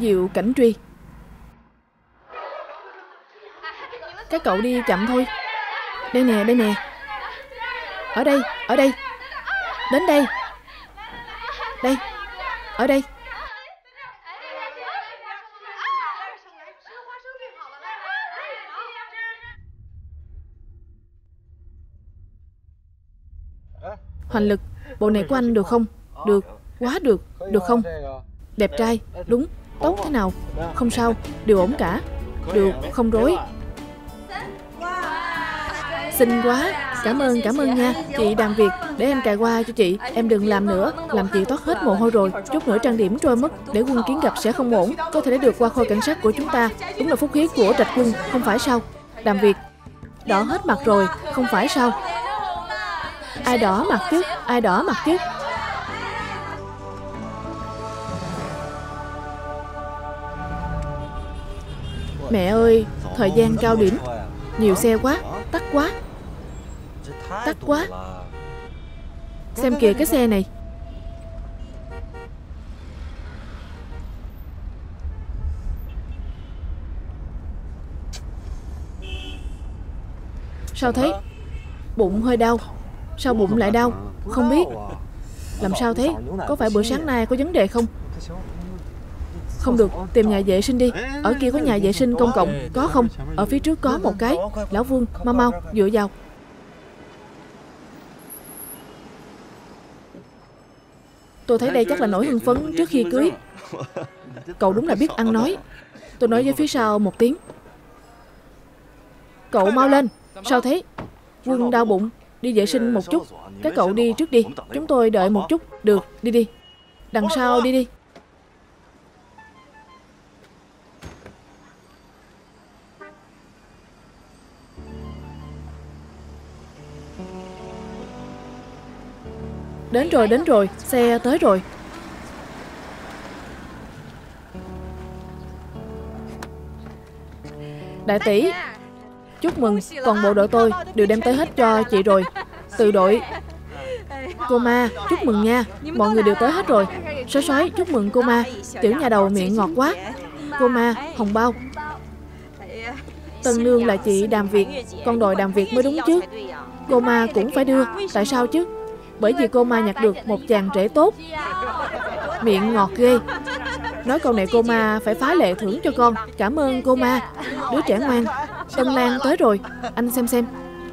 Diệu Cảnh Truy. Các cậu đi chậm thôi. Đây nè, đây nè. Ở đây, ở đây. Đến đây. Đây, ở đây. Hoành Lực, bộ này của anh được không? Được, quá được, được không? Đẹp trai, đúng, tốt thế nào? Không sao, đều ổn cả. Được, không rối. Xinh quá, cảm ơn nha. Chị Đàm Việt, để em cài qua cho chị. Em đừng làm nữa, làm chị toát hết mồ hôi rồi. Chút nữa trang điểm trôi mất, để Quân Kiến gặp sẽ không ổn. Có thể được qua khôi cảnh sát của chúng ta. Đúng là phúc khí của Trạch Quân, không phải sao? Đàm Việt, đỏ hết mặt rồi, không phải sao? Ai đỏ mặt chứ, ai đỏ mặt chứ? Mẹ ơi, thời gian cao điểm, nhiều xe quá, tắc quá. Tắc quá. Xem kìa cái xe này. Sao thế? Bụng hơi đau. Sao bụng lại đau? Không biết. Làm sao thế? Có phải bữa sáng nay có vấn đề không? Không được, tìm nhà vệ sinh đi. Ở kia có nhà vệ sinh công cộng, có không? Ở phía trước có một cái. Lão Vương, mau mau, dựa vào. Tôi thấy đây chắc là nỗi hưng phấn trước khi cưới. Cậu đúng là biết ăn nói. Tôi nói với phía sau một tiếng. Cậu mau lên. Sao thế? Quân đau bụng, đi vệ sinh một chút. Các cậu đi trước đi, chúng tôi đợi một chút. Được, đi đi. Đằng sau đi đi. Đến rồi, xe tới rồi. Đại tỷ, chúc mừng, toàn bộ đội tôi đều đem tới hết cho chị rồi. Từ đội. Cô Ma, chúc mừng nha, mọi người đều tới hết rồi. Sói sói, chúc mừng cô Ma. Tiểu nhà đầu miệng ngọt quá. Cô Ma, hồng bao. Tân nương là chị Đàm Việt, con đội Đàm Việt mới đúng chứ. Cô Ma cũng phải đưa, tại sao chứ? Bởi vì cô Ma nhặt được một chàng rể tốt. Miệng ngọt ghê. Nói câu này cô Ma phải phá lệ thưởng cho con. Cảm ơn cô Ma, đứa trẻ ngoan. Tân Lan tới rồi, anh xem.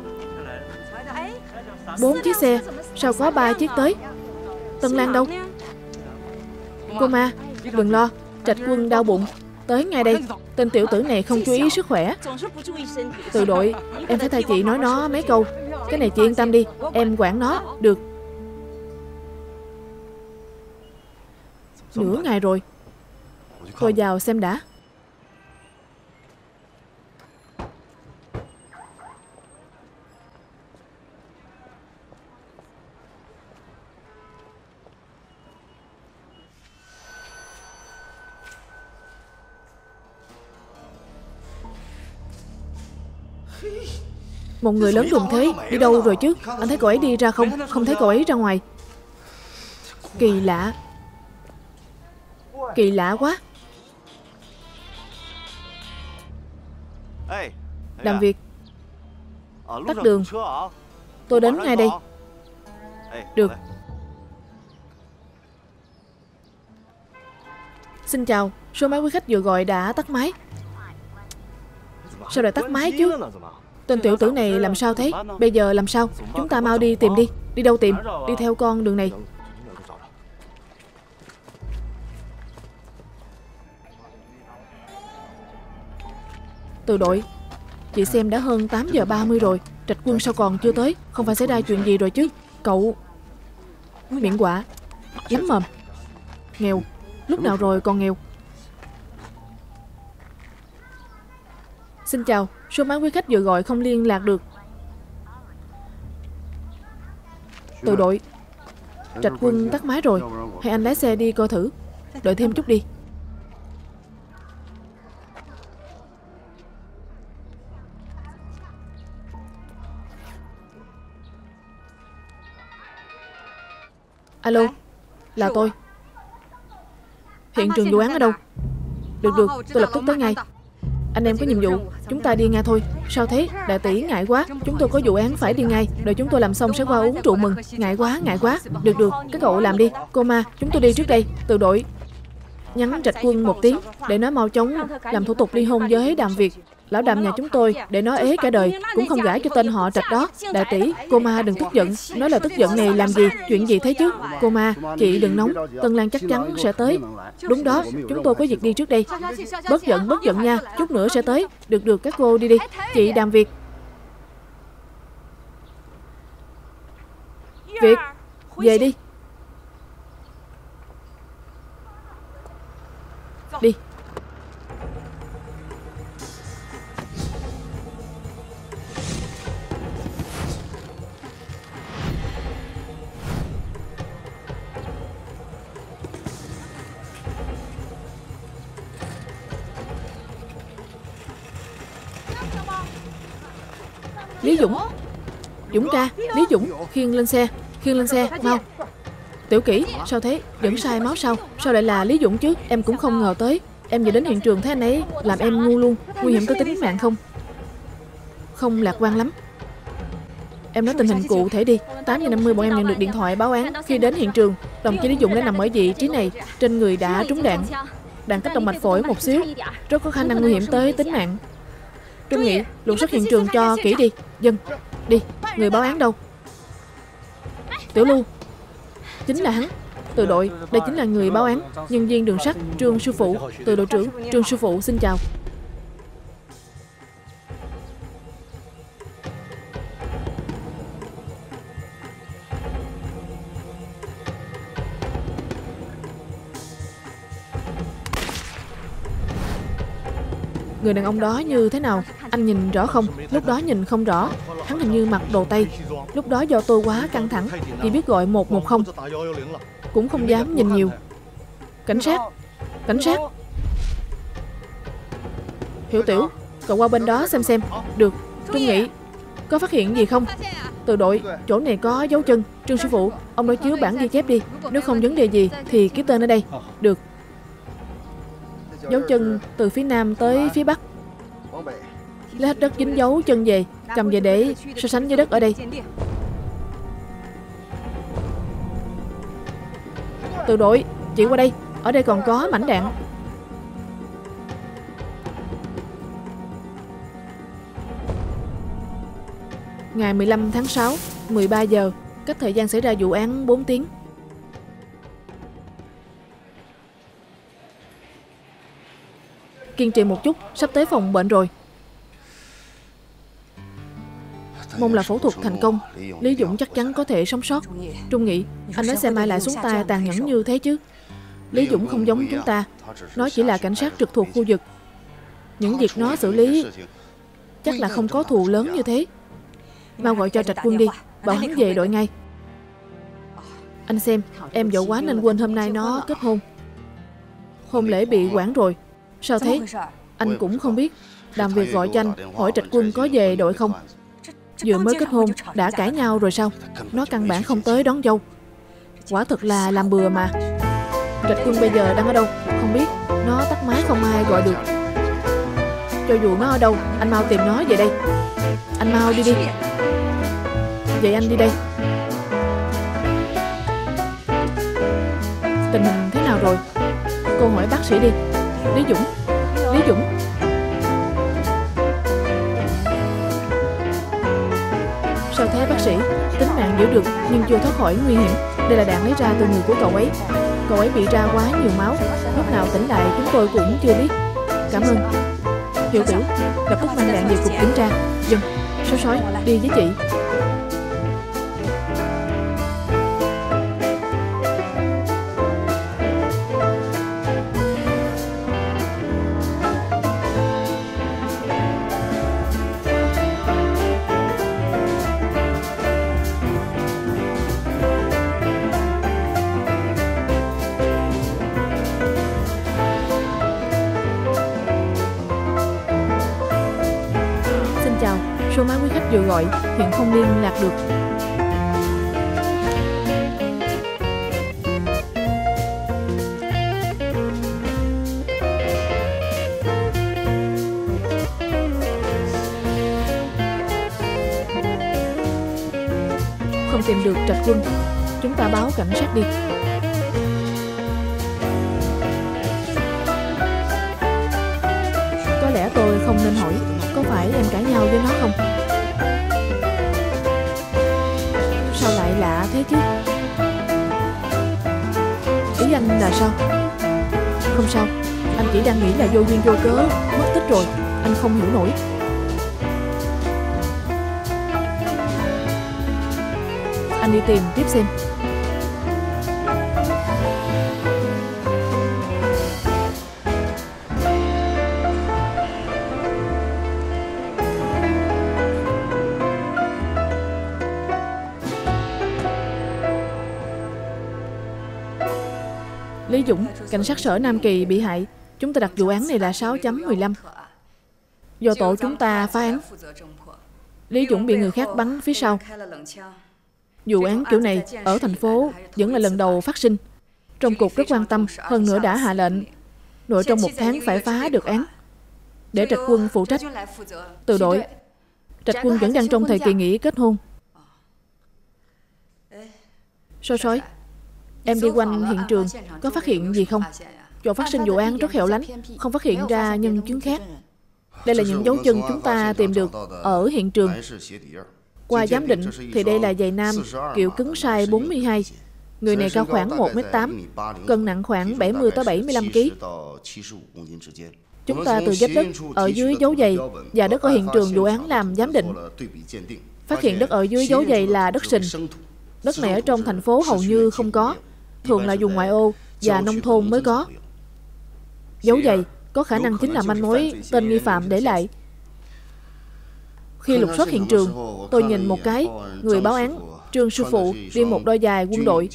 4 chiếc xe, sao có 3 chiếc tới? Tân Lan đâu? Cô Ma, đừng lo, Trạch Quân đau bụng, tới ngay đây. Tên tiểu tử này không chú ý sức khỏe. Từ đội, em phải thay chị nói nó mấy câu. Cái này chị yên tâm đi, em quản nó, được. Nửa ngày rồi. Tôi vào xem đã. Một người lớn đùng thế, đi đâu rồi chứ? Anh thấy cậu ấy đi ra không? Không thấy cậu ấy ra ngoài. Kỳ lạ. Kỳ lạ quá. Đàm Việt, tắt đường. Tôi đến ngay đây. Được. Xin chào, số máy quý khách vừa gọi đã tắt máy. Sao lại tắt máy chứ? Tên tiểu tử này làm sao thế? Bây giờ làm sao? Chúng ta mau đi tìm đi. Đi đâu tìm? Đi theo con đường này. Từ đội, chị xem đã hơn 8 giờ 30 rồi. Trạch Quân sao còn chưa tới? Không phải xảy ra chuyện gì rồi chứ? Cậu... Miệng quạ. Lắm mồm. Nghèo. Lúc nào rồi còn nghèo. Xin chào, số máy quý khách vừa gọi không liên lạc được. Từ đội, Trạch Quân tắt máy rồi. Hay anh lái xe đi coi thử. Đợi thêm chút đi. Alo, là tôi. Hiện trường vụ án ở đâu? Được, tôi lập tức tới ngay. Anh em có nhiệm vụ, chúng ta đi ngay thôi. Sao thế? Đại tỷ ngại quá, chúng tôi có vụ án phải đi ngay. Đợi chúng tôi làm xong sẽ qua uống rượu mừng. Ngại quá. Được, các cậu làm đi. Cô Ma, chúng tôi đi trước đây. Từ đội nhắn Trạch Quân một tiếng để nó mau chóng làm thủ tục ly hôn với Đàm Việt, lão Đàm nhà chúng tôi, để nó ế cả đời cũng không gả cho tên họ Trạch đó. Đại tỷ, cô Ma đừng tức giận. Nói là tức giận này làm gì? Chuyện gì thế chứ? Cô Ma, chị đừng nóng, Tân Lan chắc chắn sẽ tới. Đúng đó, chúng tôi có việc đi trước đây. Bớt giận nha, chút nữa sẽ tới. Được, các cô đi đi. Chị Đàm Việt, về đi. Đi. Lý Dũng ca, Lý Dũng, khiêng lên xe, mau. Tiểu Kỷ, sao thế? Vẫn sai máu sao? Sao lại là Lý Dũng chứ? Em cũng không ngờ tới. Em vừa đến hiện trường thấy anh ấy, làm em ngu luôn. Nguy hiểm tới tính mạng không? Không lạc quan lắm. Em nói tình hình cụ thể đi. 8:50 bọn em nhận được điện thoại báo án. Khi đến hiện trường, đồng chí Lý Dũng đã nằm ở vị trí này, trên người đã trúng đạn. Đạn cách động mạch phổi một xíu, rất có khả năng nguy hiểm tới tính mạng. Trung Nghị, lục soát hiện trường cho kỹ đi. Dân, đi. Người báo án đâu? Tiểu Lưu, chính là hắn. Từ đội, đây chính là người báo án. Nhân viên đường sắt Trương sư phụ. Từ đội trưởng Trương sư phụ xin chào. Người đàn ông đó như thế nào? Anh nhìn rõ không? Lúc đó nhìn không rõ. Hắn hình như mặc đồ Tây. Lúc đó do tôi quá căng thẳng, chỉ biết gọi 110, cũng không dám nhìn nhiều. Cảnh sát. Hiểu Tiểu, cậu qua bên đó xem. Được. Trung Nghị, có phát hiện gì không? Từ đội, chỗ này có dấu chân. Trương sư phụ, ông đối chiếu bản ghi chép đi. Nếu không vấn đề gì thì ký tên ở đây. Được. Dấu chân từ phía nam tới phía bắc. Lấy hết đất dính dấu chân về, cầm về để so sánh với đất ở đây. Từ đội, chị qua đây. Ở đây còn có mảnh đạn. Ngày 15 tháng 6, 13 giờ, cách thời gian xảy ra vụ án 4 tiếng. Kiên trì một chút, sắp tới phòng bệnh rồi. Mong là phẫu thuật thành công. Lý Dũng chắc chắn có thể sống sót. Trung Nghị, anh nói xem ai lại xuống tay tàn nhẫn như thế chứ? Lý Dũng không giống chúng ta. Nó chỉ là cảnh sát trực thuộc khu vực. Những việc nó xử lý chắc là không có thù lớn như thế. Mau gọi cho Trạch Quân đi, bảo hắn về đội ngay. Anh xem, em vội quá nên quên hôm nay nó kết hôn. Hôn lễ bị hoãn rồi. Sao thế? Anh cũng không biết. Đàm Việt gọi cho anh, hỏi Trạch Quân có về đội không. Vừa mới kết hôn, đã cãi nhau rồi sao? Nó căn bản không tới đón dâu. Quả thật là làm bừa mà. Trạch Quân bây giờ đang ở đâu? Không biết. Nó tắt máy không ai gọi được. Cho dù nó ở đâu, anh mau tìm nó về đây. Anh mau đi. Vậy anh đi đây. Tình hình thế nào rồi? Cô hỏi bác sĩ đi. Lý Dũng. Sao thế bác sĩ? Tính mạng giữ được nhưng chưa thoát khỏi nguy hiểm. Đây là đạn lấy ra từ người của cậu ấy. Cậu ấy bị ra quá nhiều máu. Lúc nào tỉnh lại chúng tôi cũng chưa biết. Cảm ơn. Hiểu Tiểu, lập tức mang đạn về cục kiểm tra. Dân, Số Sói, đi với chị. Số máy quý khách vừa gọi hiện không liên lạc được. Không tìm được Trạch Quân, chúng ta báo cảnh sát đi. Có lẽ tôi không nên hỏi, có phải em cãi nhau với nó không? Sao lại lạ thế chứ? Ý anh là sao? Không sao, anh chỉ đang nghĩ là vô duyên vô cớ, mất tích rồi. Anh không hiểu nổi. Anh đi tìm tiếp xem. Lý Dũng, cảnh sát sở Nam Kỳ bị hại. Chúng ta đặt vụ án này là 6.15. Do tổ chúng ta phá án. Lý Dũng bị người khác bắn phía sau. Vụ án kiểu này ở thành phố vẫn là lần đầu phát sinh. Trong cục rất quan tâm, hơn nữa đã hạ lệnh nội trong 1 tháng phải phá được án, để Trạch Quân phụ trách. Từ đội, Trạch Quân vẫn đang trong thời kỳ nghỉ kết hôn. Sói, em đi quanh hiện trường, có phát hiện gì không? Chỗ phát sinh vụ án rất hẻo lánh, không phát hiện ra nhân chứng khác. Đây là những dấu chân chúng ta tìm được ở hiện trường. Qua giám định thì đây là giày nam kiểu cứng size 42. Người này cao khoảng 1m8, cân nặng khoảng 70 tới 75 kg. Chúng ta từ vết đất ở dưới dấu giày và đất ở hiện trường vụ án làm giám định, phát hiện đất ở dưới dấu giày là đất sình. Đất này ở trong thành phố hầu như không có, thường là vùng ngoại ô và nông thôn mới có. Dấu giày có khả năng chính là manh mối tên nghi phạm để lại. Khi lục soát hiện trường, tôi nhìn một cái, người báo án Trương sư phụ đi một đôi giày quân đội.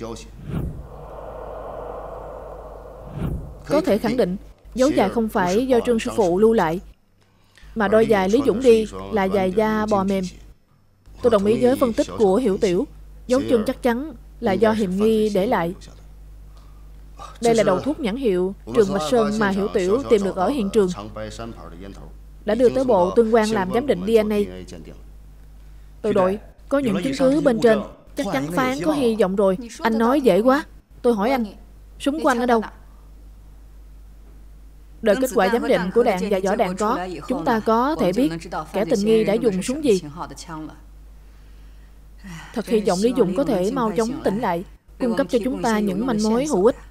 Có thể khẳng định dấu giày không phải do Trương sư phụ lưu lại, mà đôi giày Lý Dũng đi là giày da bò mềm. Tôi đồng ý với phân tích của Hiểu Tiểu, dấu chân chắc chắn là do hiểm nghi để lại. Đây là đầu thuốc nhãn hiệu Trường Bạch Sơn mà Hiểu Tiểu tìm được ở hiện trường, đã đưa tới bộ Tương quan làm giám định DNA. Từ đội, có những chứng cứ bên trên, chắc chắn phá án có hy vọng rồi. Anh nói dễ quá. Tôi hỏi anh, súng của anh ở đâu? Đợi kết quả giám định của đạn và vỏ đạn có, chúng ta có thể biết kẻ tình nghi đã dùng súng gì. Thật hy vọng Lý Dũng có thể mau chóng tỉnh lại, cung cấp cho chúng ta những manh mối hữu ích.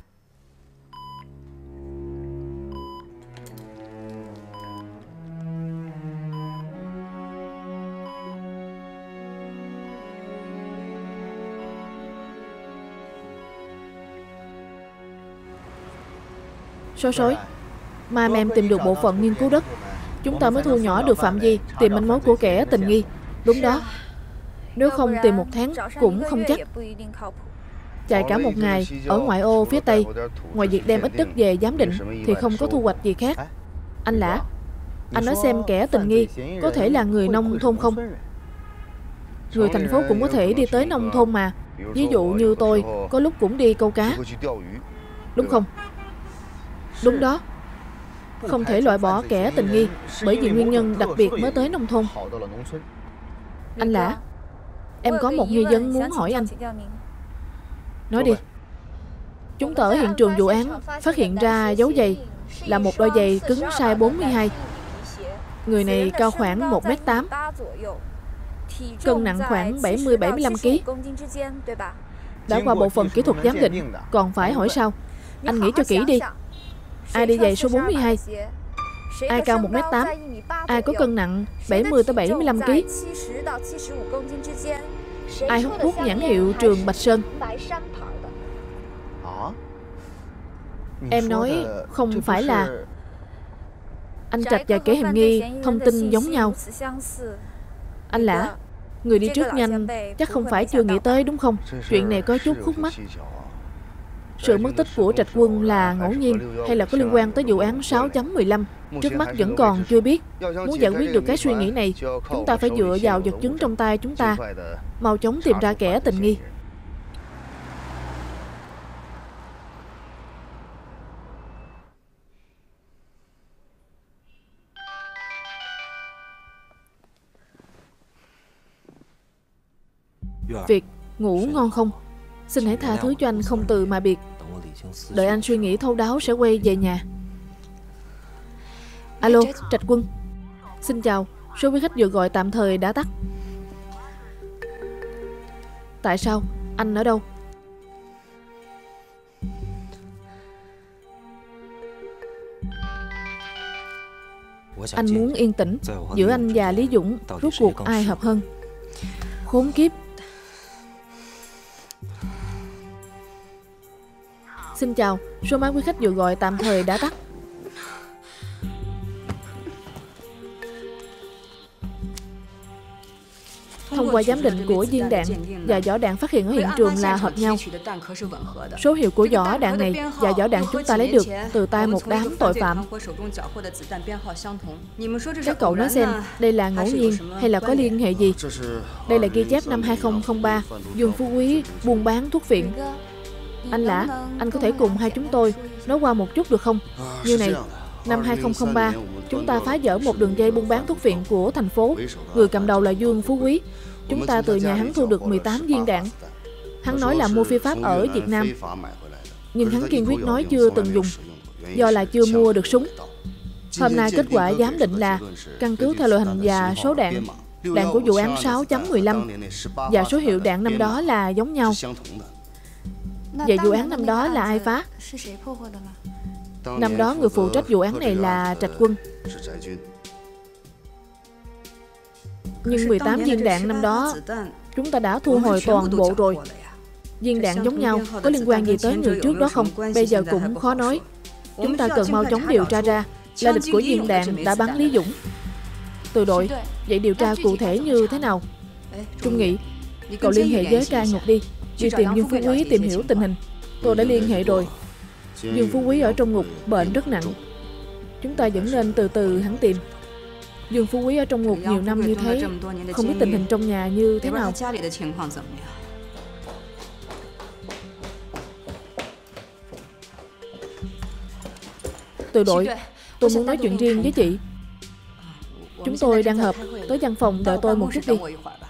Sói, mà em tìm được bộ phận nghiên cứu đất, chúng ta mới thu nhỏ được phạm vi tìm manh mối của kẻ tình nghi. Đúng đó. Nếu không tìm 1 tháng cũng không chắc. Chạy cả 1 ngày ở ngoại ô phía Tây, ngoài việc đem ít đất về giám định thì không có thu hoạch gì khác. Anh Lã, anh nói xem kẻ tình nghi có thể là người nông thôn không? Người thành phố cũng có thể đi tới nông thôn mà. Ví dụ như tôi, có lúc cũng đi câu cá. Đúng không? Đúng đó. Không thể loại bỏ kẻ tình nghi bởi vì nguyên nhân đặc biệt mới tới nông thôn. Anh Lã, em có một nghi vấn muốn hỏi anh. Nói đi. Chúng ta ở hiện trường vụ án phát hiện ra dấu giày là một đôi giày cứng size 42. Người này cao khoảng 1m8, cân nặng khoảng 70-75 kg. Đã qua bộ phận kỹ thuật giám định, còn phải hỏi sao? Anh nghĩ cho kỹ đi. Ai đi giày số 42? Ai cao 1m8? Ai có cân nặng 70-75 kg? Ai hút thuốc nhãn hiệu Trường Bạch Sơn? Em nói không phải là. Anh Trạch và kẻ hiểm nghi thông tin giống nhau. Anh Lã, người đi trước nhanh chắc không phải chưa nghĩ tới đúng không? Chuyện này có chút khúc mắc. Sự mất tích của Trạch Quân là ngẫu nhiên hay là có liên quan tới vụ án 6.15? Trước mắt vẫn còn chưa biết. Muốn giải quyết được cái suy nghĩ này, chúng ta phải dựa vào vật chứng trong tay chúng ta, mau chóng tìm ra kẻ tình nghi. Việc Ngủ ngon không? Xin hãy tha thứ cho anh không từ mà biệt. Đợi anh suy nghĩ thấu đáo sẽ quay về nhà. Alo, Trạch Quân. Xin chào, số quý khách vừa gọi tạm thời đã tắt. Tại sao? Anh ở đâu? Anh muốn yên tĩnh. Giữa anh và Lý Dũng, rốt cuộc ai hợp hơn? Khốn kiếp. Xin chào, số máy quý khách vừa gọi tạm thời đã tắt. Thông qua giám định của viên đạn và vỏ đạn phát hiện ở hiện trường là hợp nhau. Số hiệu của vỏ đạn này và vỏ đạn chúng ta lấy được từ tay một đám tội phạm. Các cậu nói xem, đây là ngẫu nhiên hay là có liên hệ gì? Đây là ghi chép năm 2003, Dương Phú Quý buôn bán thuốc phiện. Anh Lã, anh có thể cùng hai chúng tôi nói qua một chút được không? Như này, năm 2003, chúng ta phá vỡ một đường dây buôn bán thuốc phiện của thành phố. Người cầm đầu là Dương Phú Quý. Chúng ta từ nhà hắn thu được 18 viên đạn. Hắn nói là mua phi pháp ở Việt Nam, nhưng hắn kiên quyết nói chưa từng dùng, do là chưa mua được súng. Hôm nay kết quả giám định là căn cứ theo loại hình và số đạn của vụ án 6.15 và số hiệu đạn năm đó là giống nhau. Vậy vụ án năm đó là ai phá? Năm đó người phụ trách vụ án này là Trạch Quân. Nhưng 18 viên đạn năm đó chúng ta đã thu hồi toàn bộ rồi. Viên đạn giống nhau, có liên quan gì tới người trước đó không? Bây giờ cũng khó nói. Chúng ta cần mau chóng điều tra ra là địch của viên đạn đã bắn Lý Dũng. Từ đội, vậy điều tra cụ thể như thế nào? Trung Nghị, cậu liên hệ với cai ngục đi tìm Dương Phú Quý tìm hiểu tình hình. Tôi đã liên hệ rồi. Dương Phú Quý ở trong ngục, bệnh rất nặng. Chúng ta vẫn nên từ từ hắn tìm. Dương Phú Quý ở trong ngục nhiều năm như thế, không biết tình hình trong nhà như thế nào. Từ đội, tôi muốn nói chuyện riêng với chị. Chúng tôi đang họp, tới văn phòng đợi tôi một chút đi.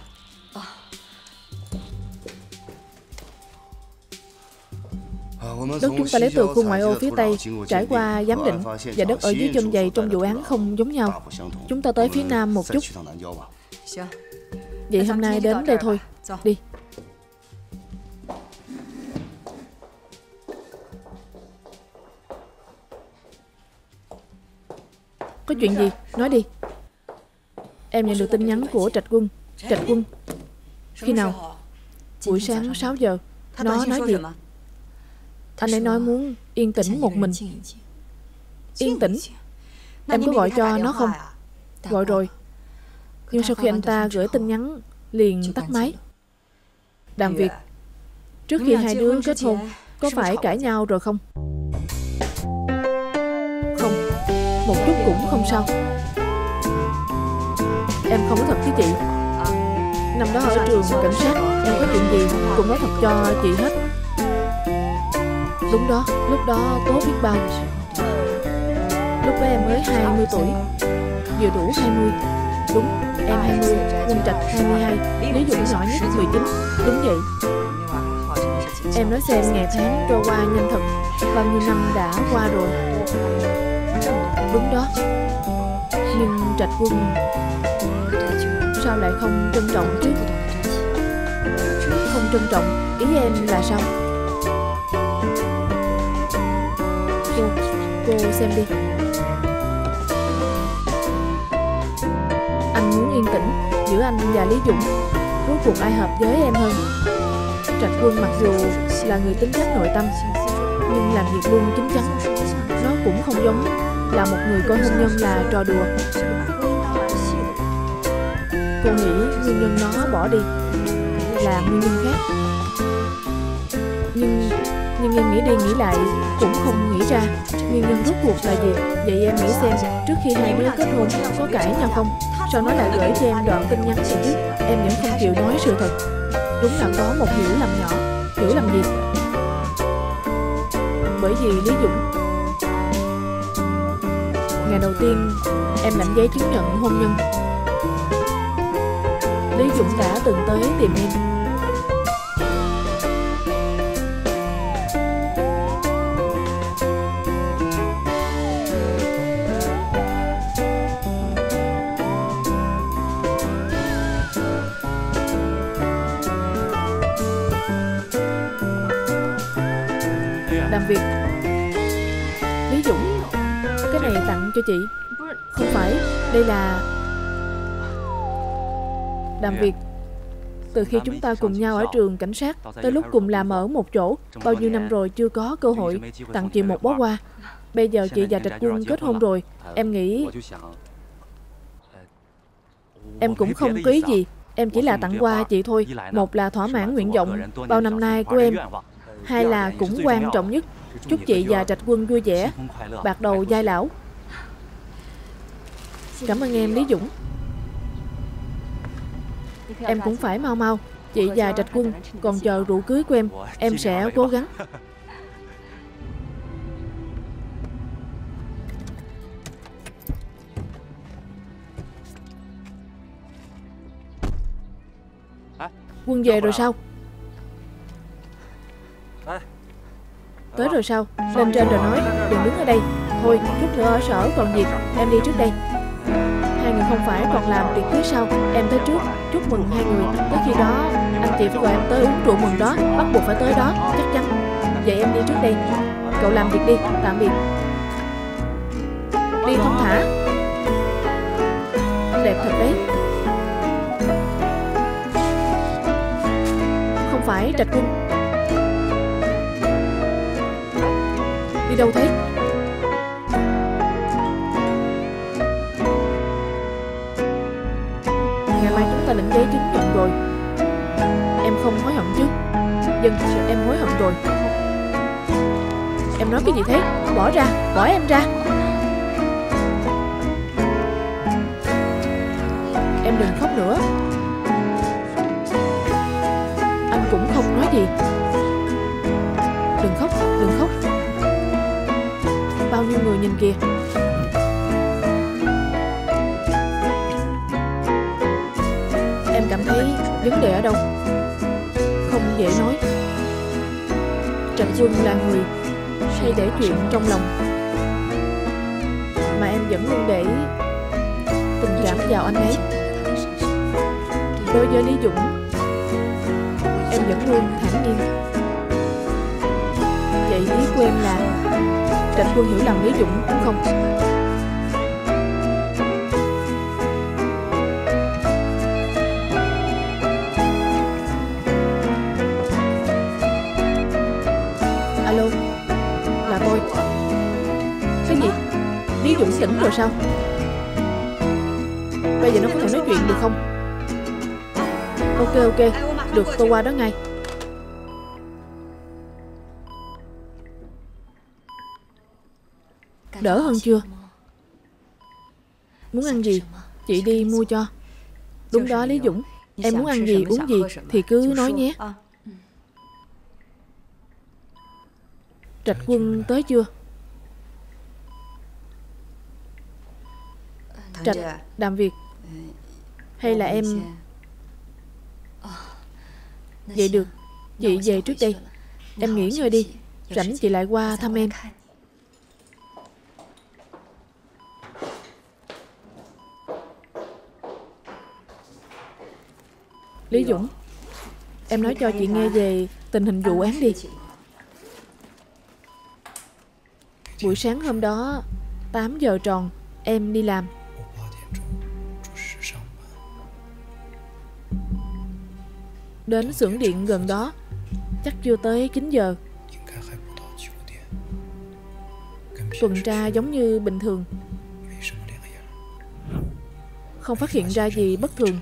Đất chúng ta lấy từ khu ngoại ô phía Tây, trải qua giám định, và đất ở dưới chân giày trong vụ án không giống nhau. Chúng ta tới phía Nam một chút. Vậy hôm nay đến đây thôi. Đi. Có chuyện gì? Nói đi. Em nhận được tin nhắn của Trạch Quân. Trạch Quân? Khi nào? Buổi sáng 6 giờ. Nó nói gì? Anh ấy nói muốn yên tĩnh một mình. Yên tĩnh? Em có gọi cho nó không? Gọi rồi. Nhưng sau khi anh ta gửi tin nhắn liền tắt máy. Đàm Việt, trước khi hai đứa kết hôn có phải cãi nhau rồi không? Không, một chút cũng không sao. Em không nói thật với chị. Năm đó ở trường cảnh sát, em có chuyện gì cũng nói thật cho chị hết. Đúng đó, lúc đó tốt biết bao. Lúc đó em mới 20 tuổi, vừa đủ 20. Đúng, em 20, Quân Trạch 22, Lý Dũng nhỏ nhất 19. Đúng vậy. Em nói xem ngày tháng trôi qua nhanh thật. Bao nhiêu năm đã qua rồi. Đúng đó. Nhưng Trạch Quân sao lại không trân trọng chứ? Không trân trọng, ý em là sao? Cô xem đi. Anh muốn yên tĩnh. Giữa anh và Lý Dũng, rốt cuộc ai hợp với em hơn? Trạch Quân mặc dù là người tính cách nội tâm, nhưng làm việc luôn chín chắn. Nó cũng không giống là một người coi hôn nhân là trò đùa. Cô nghĩ nguyên nhân nó bỏ đi là nguyên nhân khác. Nhưng em nghĩ đi nghĩ lại cũng không nghĩ ra nguyên nhân rốt cuộc là gì. Vậy em nghĩ xem, trước khi hai đứa kết hôn có cãi nhau không? Sao nó lại gửi cho em đoạn tin nhắn này chứ? Em vẫn không chịu nói sự thật. Đúng là có một hiểu lầm nhỏ. Hiểu lầm gì? Bởi vì Lý Dũng. Ngày đầu tiên em lãnh giấy chứng nhận hôn nhân, Lý Dũng đã từng tới tìm em. Đàm Việt. Lý Dũng, cái này tặng cho chị. Không phải, đây là... Đàm Việt, từ khi chúng ta cùng nhau ở trường cảnh sát tới lúc cùng làm ở một chỗ, bao nhiêu năm rồi chưa có cơ hội tặng chị một bó hoa. Bây giờ chị và Trạch Quân kết hôn rồi, em nghĩ em cũng không có ý gì. Em chỉ là tặng hoa chị thôi. Một là thỏa mãn nguyện vọng bao năm nay của em, hai là cũng quan trọng nhất, chúc chị và Trạch Quân vui vẻ, bạc đầu giai lão. Cảm ơn em Lý Dũng. Em cũng phải mau mau. Chị và Trạch Quân còn chờ rượu cưới của em sẽ cố gắng. Quân về rồi sao? Tới rồi sao? Lên trên rồi nói, đừng đứng ở đây. Thôi, chút nữa ở sở còn việc, em đi trước đây. Hai người không phải còn làm tiệc cưới sao? Em tới trước, chúc mừng hai người. Tới khi đó, anh chị phải gọi em tới uống rượu mừng đó. Bắt buộc phải tới đó, chắc chắn. Vậy em đi trước đây. Cậu làm việc đi, tạm biệt. Đi thong thả. Đẹp thật đấy. Không phải Trạch Quân. Đi đâu thế? Ngày mai chúng ta định giấy chứng nhận rồi. Em không hối hận chứ? Vâng, em hối hận rồi. Em nói cái gì thế? Bỏ ra, bỏ em ra. Em đừng khóc nữa. Anh cũng không nói gì. Đừng khóc, đừng khóc. Bao nhiêu người nhìn kìa. Em cảm thấy vấn đề ở đâu? Không dễ nói. Trạch Quân là người hay để chuyện trong lòng, mà em vẫn luôn để tình cảm vào anh ấy. Đối với Lý Dũng, em vẫn luôn thản nhiên. Vậy ý của em là Trạch Quân hiểu lầm Lý Dũng đúng không? Alo, là tôi. Cái gì? Lý Dũng tỉnh rồi sao? Bây giờ nó có thể nói chuyện được không? Ok, được, tôi qua đó ngay. Đỡ hơn chưa? Muốn ăn gì? Chị đi mua cho. Đúng đó Lý Dũng. Em muốn ăn gì, uống gì thì cứ nói nhé. Trạch Quân tới chưa? Trạch, Đàm Việt. Hay là em... Vậy được, chị về trước đây. Em nghỉ ngơi đi, rảnh chị lại qua thăm em. Lý Dũng, em nói cho chị nghe về tình hình vụ án đi. Buổi sáng hôm đó 8 giờ tròn em đi làm. Đến xưởng điện gần đó chắc chưa tới 9 giờ. Tuần tra giống như bình thường, không phát hiện ra gì bất thường.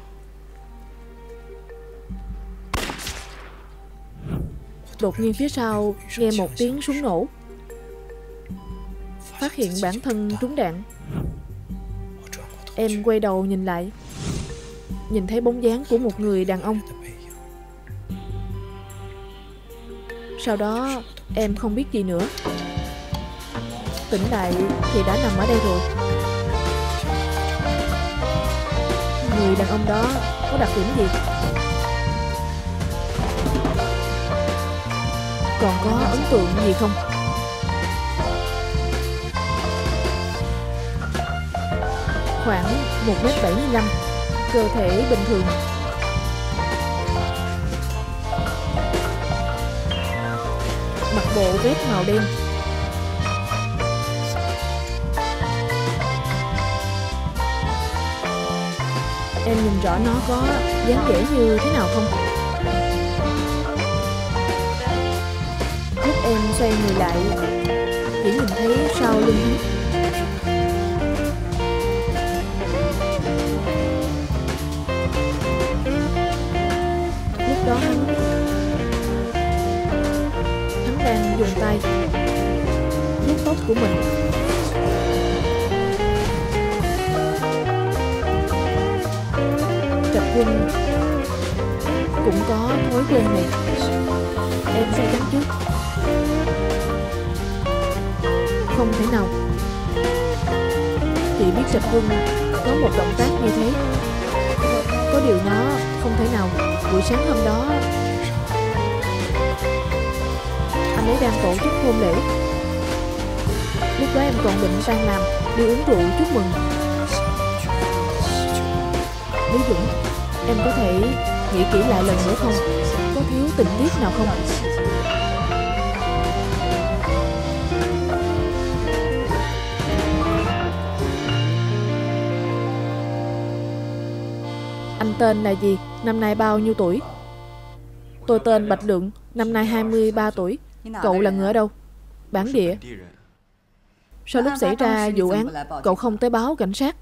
Đột nhiên phía sau nghe một tiếng súng nổ. Phát hiện bản thân trúng đạn. Em quay đầu nhìn lại, nhìn thấy bóng dáng của một người đàn ông. Sau đó em không biết gì nữa. Tỉnh lại thì đã nằm ở đây rồi. Người đàn ông đó có đặc điểm gì? Còn có ấn tượng gì không? Khoảng 1m75, cơ thể bình thường. Mặc bộ bộ vest màu đen. Em nhìn rõ nó có dáng vẻ như thế nào không? Lúc em xoay người lại, chỉ nhìn thấy sau lưng hắn. Lúc đó hắn đang dùng tay vuốt tóc của mình. Trạch Quân cũng có thói quen này. Em sẽ chắn trước. Không thể nào. Chị biết Trạch Quân có một động tác như thế. Có điều nó không thể nào. Buổi sáng hôm đó anh ấy đang tổ chức hôn lễ. Lúc đó em còn định tan làm đi uống rượu chúc mừng. Lý Dũng, em có thể nghĩ kỹ lại lần nữa không? Có thiếu tình tiết nào không? Anh tên là gì? Năm nay bao nhiêu tuổi? Tôi tên Bạch Lượng, năm nay 23 tuổi. Cậu là người ở đâu? Bản địa. Sau lúc xảy ra vụ án, cậu không tới báo cảnh sát?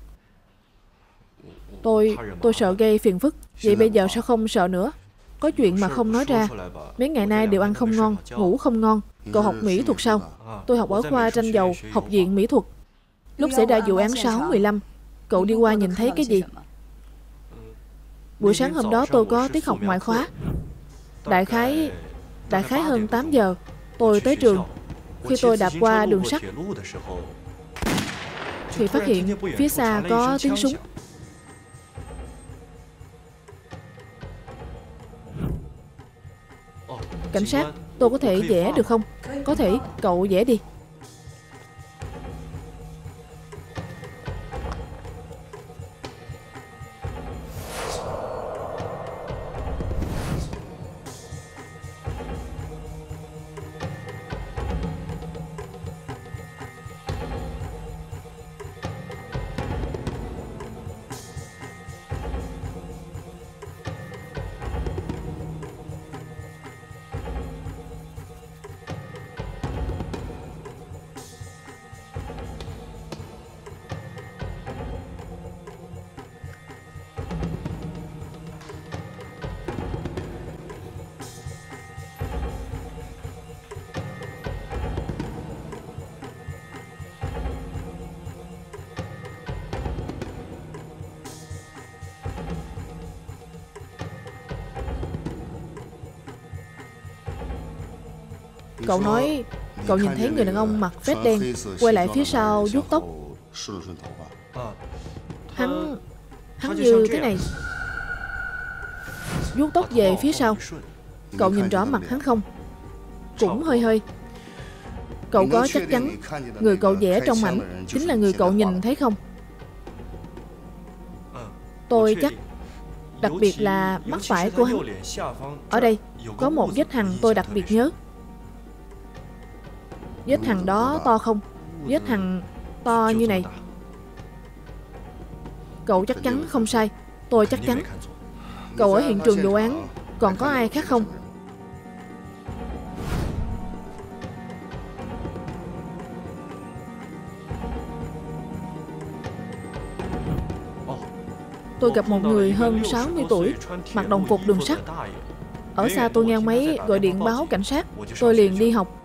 Tôi sợ gây phiền phức. Vậy bây giờ sao không sợ nữa? Có chuyện mà không nói ra. Mấy ngày nay đều ăn không ngon, ngủ không ngon. Cậu học mỹ thuật sao? Tôi học ở khoa tranh dầu, học viện mỹ thuật. Lúc xảy ra vụ án 6/15, cậu đi qua nhìn thấy cái gì? Buổi sáng hôm đó tôi có tiết học ngoại khóa. Đại khái hơn 8 giờ tôi tới trường. Khi tôi đạp qua đường sắt thì phát hiện phía xa có tiếng súng. Cảnh sát, tôi có thể vẽ được không? Có thể, cậu vẽ đi. Cậu nói cậu nhìn thấy người đàn ông mặc vest đen quay lại phía sau vuốt tóc. Hắn như thế này, vuốt tóc về phía sau. Cậu nhìn rõ mặt hắn không? Cũng hơi hơi. Cậu có chắc chắn người cậu vẽ trong ảnh chính là người cậu nhìn thấy không? Tôi chắc. Đặc biệt là mắt phải của hắn. Ở đây có một vết hằn tôi đặc biệt nhớ. Vết hằn đó to không? Vết hằn to như này. Cậu chắc chắn không sai. Tôi chắc chắn. Cậu ở hiện trường vụ án còn có ai khác không? Tôi gặp một người hơn 60 tuổi, mặc đồng phục đường sắt. Ở xa tôi nghe máy gọi điện báo cảnh sát. Tôi liền đi học.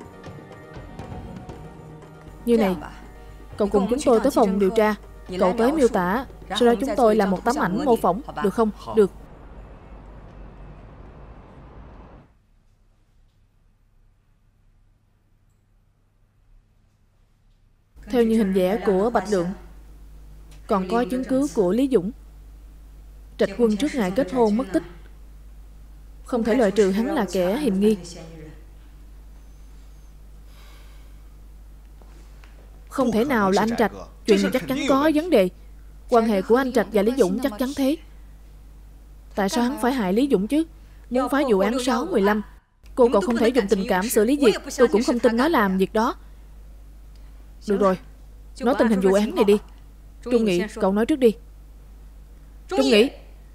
Như này, cậu cùng chúng tôi tới phòng điều tra. Cậu tới miêu tả, sau đó chúng tôi làm một tấm ảnh mô phỏng, được không? Được. Theo như hình vẽ của Bạch Lượng, còn có chứng cứ của Lý Dũng. Trạch Quân trước ngày kết hôn mất tích, không thể loại trừ hắn là kẻ hiềm nghi. Không thể nào là anh Trạch. Chuyện này chắc chắn có vấn đề. Quan hệ của anh Trạch và Lý Dũng chắc chắn thế. Tại sao hắn phải hại Lý Dũng chứ? Muốn phá vụ án 6/15, Cậu không thể dùng tình cảm xử lý việc. Tôi cũng không tin nó làm việc đó. Được rồi, nói tình hình vụ án này đi. Trung Nghị, cậu nói trước đi. Trung Nghị,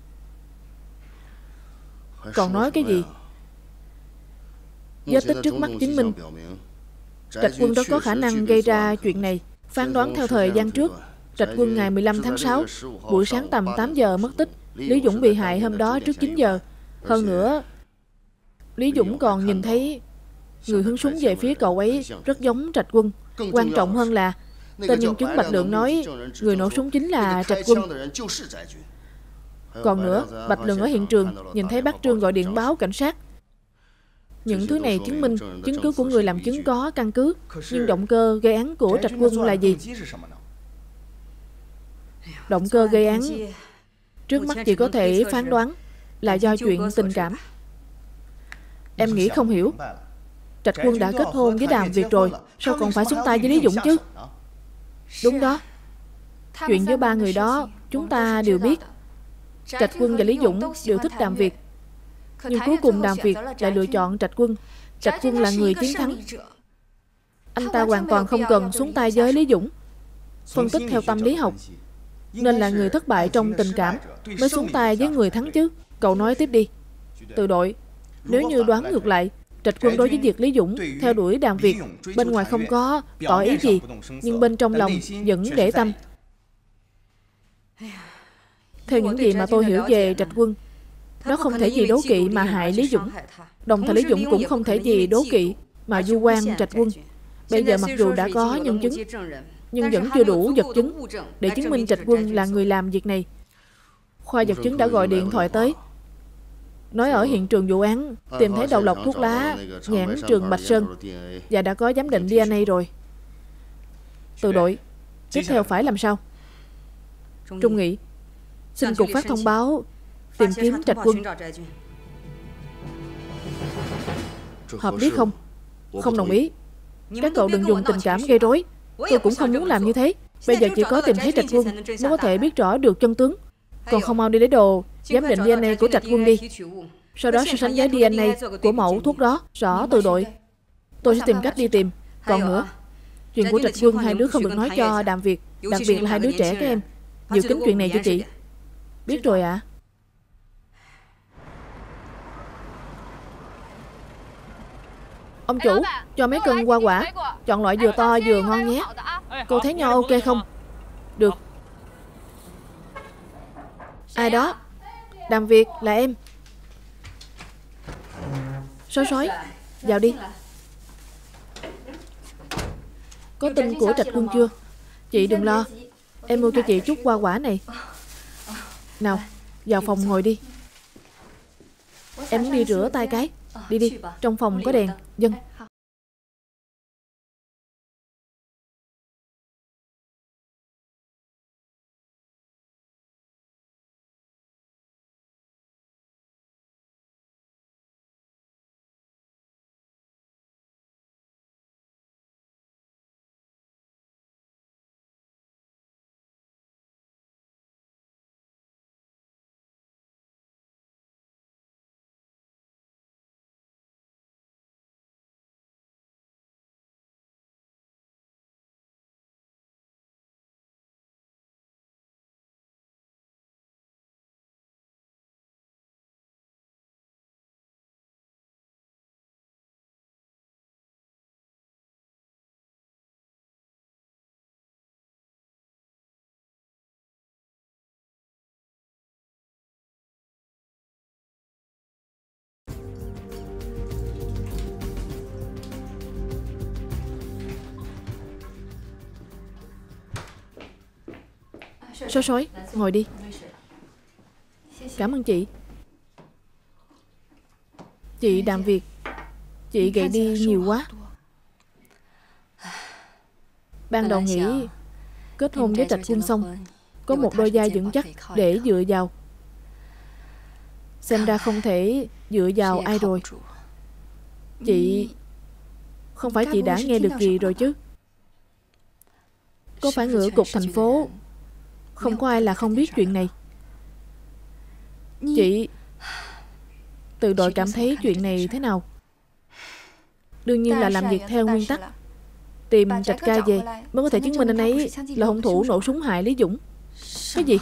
cậu nói cái gì? Vết tích trước mắt chứng minh Trạch Quân rất có khả năng gây ra chuyện này. Phán đoán theo thời gian trước, Trạch Quân ngày 15 tháng 6, buổi sáng tầm 8 giờ mất tích. Lý Dũng bị hại hôm đó trước 9 giờ. Hơn nữa, Lý Dũng còn nhìn thấy người hướng súng về phía cậu ấy rất giống Trạch Quân. Quan trọng hơn là tên nhân chứng Bạch Lượng nói người nổ súng chính là Trạch Quân. Còn nữa, Bạch Lượng ở hiện trường nhìn thấy bác Trương gọi điện báo cảnh sát. Những thứ này chứng minh chứng cứ của người làm chứng có căn cứ. Nhưng động cơ gây án của Trạch Quân là gì? Động cơ gây án trước mắt chỉ có thể phán đoán là do chuyện tình cảm. Em nghĩ không hiểu. Trạch Quân đã kết hôn với Đàm Việt rồi, sao còn phải xuống tay với Lý Dũng chứ? Đúng đó. Chuyện với ba người đó chúng ta đều biết. Trạch Quân và Lý Dũng đều thích Đàm Việt, nhưng cuối cùng Đàm Việt lại lựa chọn Trạch Quân. Trạch Quân là người chiến thắng. Anh ta hoàn toàn không cần xuống tay với Lý Dũng. Phân tích theo tâm lý học, nên là người thất bại trong tình cảm mới xuống tay với người thắng chứ. Cậu nói tiếp đi. Từ đội, nếu như đoán ngược lại, Trạch Quân đối với việc Lý Dũng theo đuổi Đàm Việt, bên ngoài không có tỏ ý gì, nhưng bên trong lòng vẫn để tâm. Theo những gì mà tôi hiểu về Trạch Quân, nó không thể vì đố kỵ mà hại Lý Dũng. Đồng thời Lý Dũng cũng không thể vì đố kỵ mà vu oan Trạch Quân. Bây giờ mặc dù đã có nhân chứng, nhưng vẫn chưa đủ vật chứng để chứng minh Trạch Quân là người làm việc này. Khoa vật chứng đã gọi điện thoại tới, nói ở hiện trường vụ án tìm thấy đầu lọc thuốc lá nhãn Trường Bạch Sơn và đã có giám định DNA rồi. Từ đội, tiếp theo phải làm sao? Trung Nghị, xin cục phát thông báo tìm kiếm Trạch Quân. Hợp lý không? Không đồng ý. Các cậu đừng dùng tình cảm gây rối. Tôi cũng không muốn làm như thế. Bây giờ chỉ có tìm thấy Trạch Quân mới có thể biết rõ được chân tướng. Còn không mau đi lấy đồ giám định DNA của Trạch Quân đi. Sau đó so sánh với DNA của mẫu thuốc đó. Rõ Từ đội. Tôi sẽ tìm cách đi tìm. Còn nữa, chuyện của Trạch Quân hai đứa không được nói cho Đàm Việt. Đặc biệt là hai đứa trẻ các em. Dự kín chuyện này cho chị. Biết rồi ạ. Ông chủ, cho mấy cân hoa quả. Chọn loại vừa to vừa ngon nhé. Cô thấy nho ok không? Được. Ai đó? Đàm Việt, là em. Sói sói, vào đi. Có tin của Trạch Quân chưa? Chị đừng lo, em mua cho chị chút hoa quả này. Nào, vào phòng ngồi đi. Em muốn đi rửa tay cái. Đi đi, trong phòng có đèn. Dân. Sói sói, ngồi đi. Cảm ơn chị. Chị Đàm Việt, chị gầy đi nhiều quá. Ban đầu nghĩ kết hôn với Trạch Quân xong có một đôi vai vững chắc để dựa vào. Xem ra không thể dựa vào ai rồi. Chị... Không phải chị đã nghe được gì rồi chứ? Có phải ngựa cục thành phố không có ai là không biết chuyện này. Chị... Từ đội cảm thấy chuyện này thế nào? Đương nhiên là làm việc theo nguyên tắc. Tìm Trạch ca về mới có thể chứng minh anh ấy là hung thủ nổ súng hại Lý Dũng. Cái gì?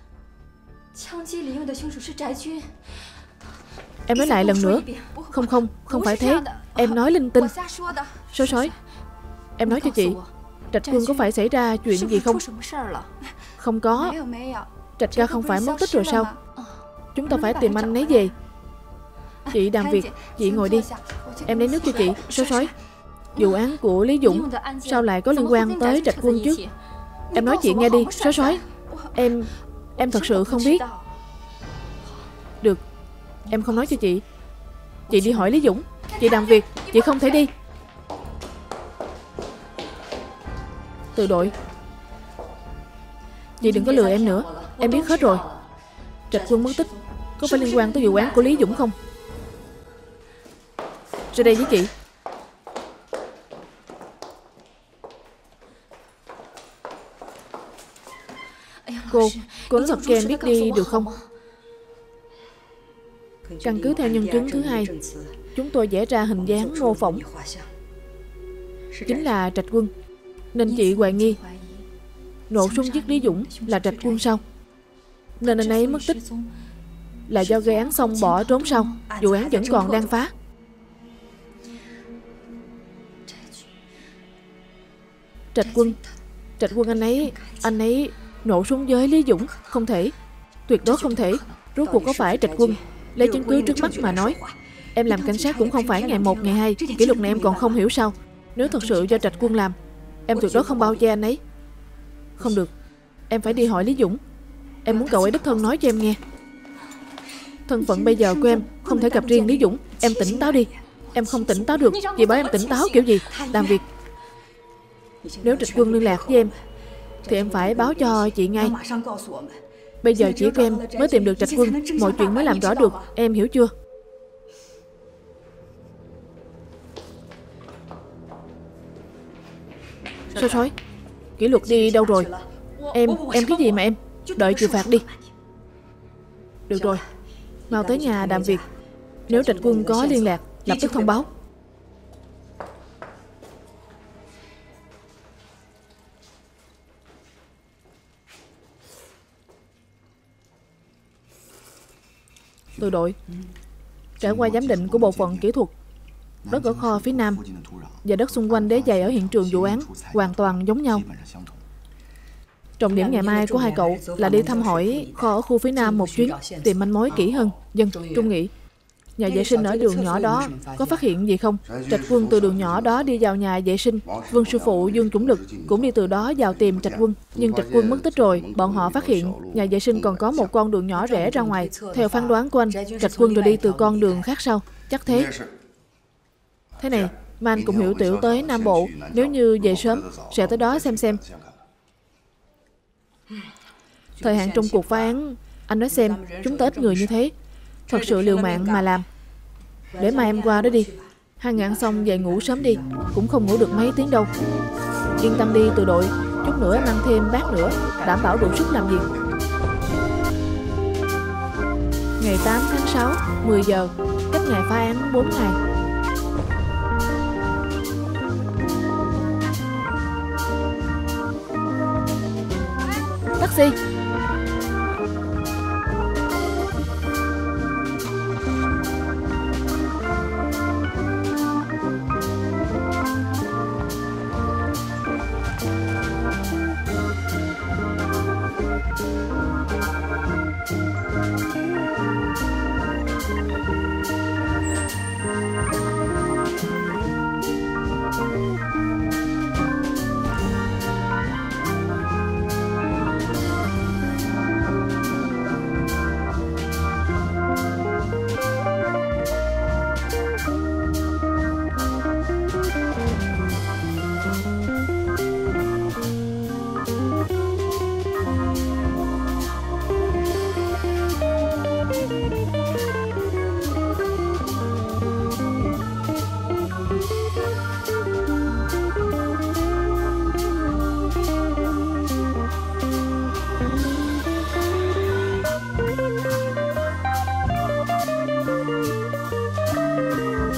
Em nói lại lần nữa. Không phải thế. Em nói linh tinh. Sói, em nói cho chị, Trạch Quân có phải xảy ra chuyện gì không? Không có. Trạch ca không phải mất tích rồi sao? Chúng ta phải tìm anh ấy về. Chị Đàm Việt, chị ngồi đi. Em lấy nước cho chị. Sói, vụ án của Lý Dũng sao lại có liên quan tới Trạch Quân chứ? Em nói chuyện nghe đi. Sói, em thật sự không biết. Được, em không nói cho chị. Chị đi hỏi Lý Dũng. Chị Đàm Việt, chị không thể đi. Từ đội, chị đừng có lừa em nữa. Em biết hết rồi. Trạch Quân mất tích có phải liên quan tới vụ án của Lý Dũng không? Ra đây với chị. Cô nói thật cho em biết đi được không? Căn cứ theo nhân chứng thứ hai, chúng tôi vẽ ra hình dáng mô phỏng chính là Trạch Quân. Nên chị hoài nghi nổ súng giết Lý Dũng là Trạch Quân sao? Nên anh ấy mất tích là do gây án xong bỏ trốn sau. Vụ án vẫn còn đang phá. Trạch Quân anh ấy nổ súng với Lý Dũng. Không thể, tuyệt đối không thể. Rốt cuộc có phải Trạch Quân? Lấy chứng cứ trước mắt mà nói. Em làm cảnh sát cũng không phải ngày 1, ngày 2. Kỷ luật này em còn không hiểu sao? Nếu thật sự do Trạch Quân làm, em tuyệt đối không bao che anh ấy. Không được, em phải đi hỏi Lý Dũng. Em muốn cậu ấy đích thân nói cho em nghe. Thân phận bây giờ của em không thể gặp riêng Lý Dũng. Em tỉnh táo đi. Em không tỉnh táo được. Chị bảo em tỉnh táo kiểu gì? Đàm Việt, nếu Trạch Quân liên lạc với em thì em phải báo cho chị ngay. Bây giờ chỉ có em mới tìm được Trạch Quân, mọi chuyện mới làm rõ được. Em hiểu chưa? Sói, kỷ luật đi đâu rồi? Em cái gì mà em? Đợi chịu phạt đi. Được rồi, mau tới nhà Đàm Việt. Nếu Trạch Quân có liên lạc, lập tức thông báo. Từ đội, trải qua giám định của bộ phận kỹ thuật, đất ở kho phía nam và đất xung quanh đế giày ở hiện trường vụ án hoàn toàn giống nhau. Trọng điểm ngày mai của hai cậu là đi thăm hỏi kho ở khu phía nam một chuyến, tìm manh mối kỹ hơn. Dân, Trung Nghị, nhà vệ sinh ở đường nhỏ đó có phát hiện gì không? Trạch Quân từ đường nhỏ đó đi vào nhà vệ sinh. Vương sư phụ Dương Chủng Lực cũng đi từ đó vào tìm Trạch Quân. Nhưng Trạch Quân mất tích rồi. Bọn họ phát hiện nhà vệ sinh còn có một con đường nhỏ rẽ ra ngoài. Theo phán đoán của anh, Trạch Quân rồi đi từ con đường khác sau. Chắc thế. Thế này, Man cũng hiểu tiểu tới Nam Bộ. Nếu như về sớm sẽ tới đó xem. Thời hạn trong cuộc phá án, anh nói xem, chúng ta ít người như thế, thật sự liều mạng mà làm. Để mai em qua đó đi. Hai người ăn xong về ngủ sớm đi. Cũng không ngủ được mấy tiếng đâu. Yên tâm đi Từ đội. Chút nữa em ăn thêm bát nữa, đảm bảo đủ sức làm việc. Ngày 8 tháng 6, 10 giờ, cách ngày phá án 4 ngày. Taxi.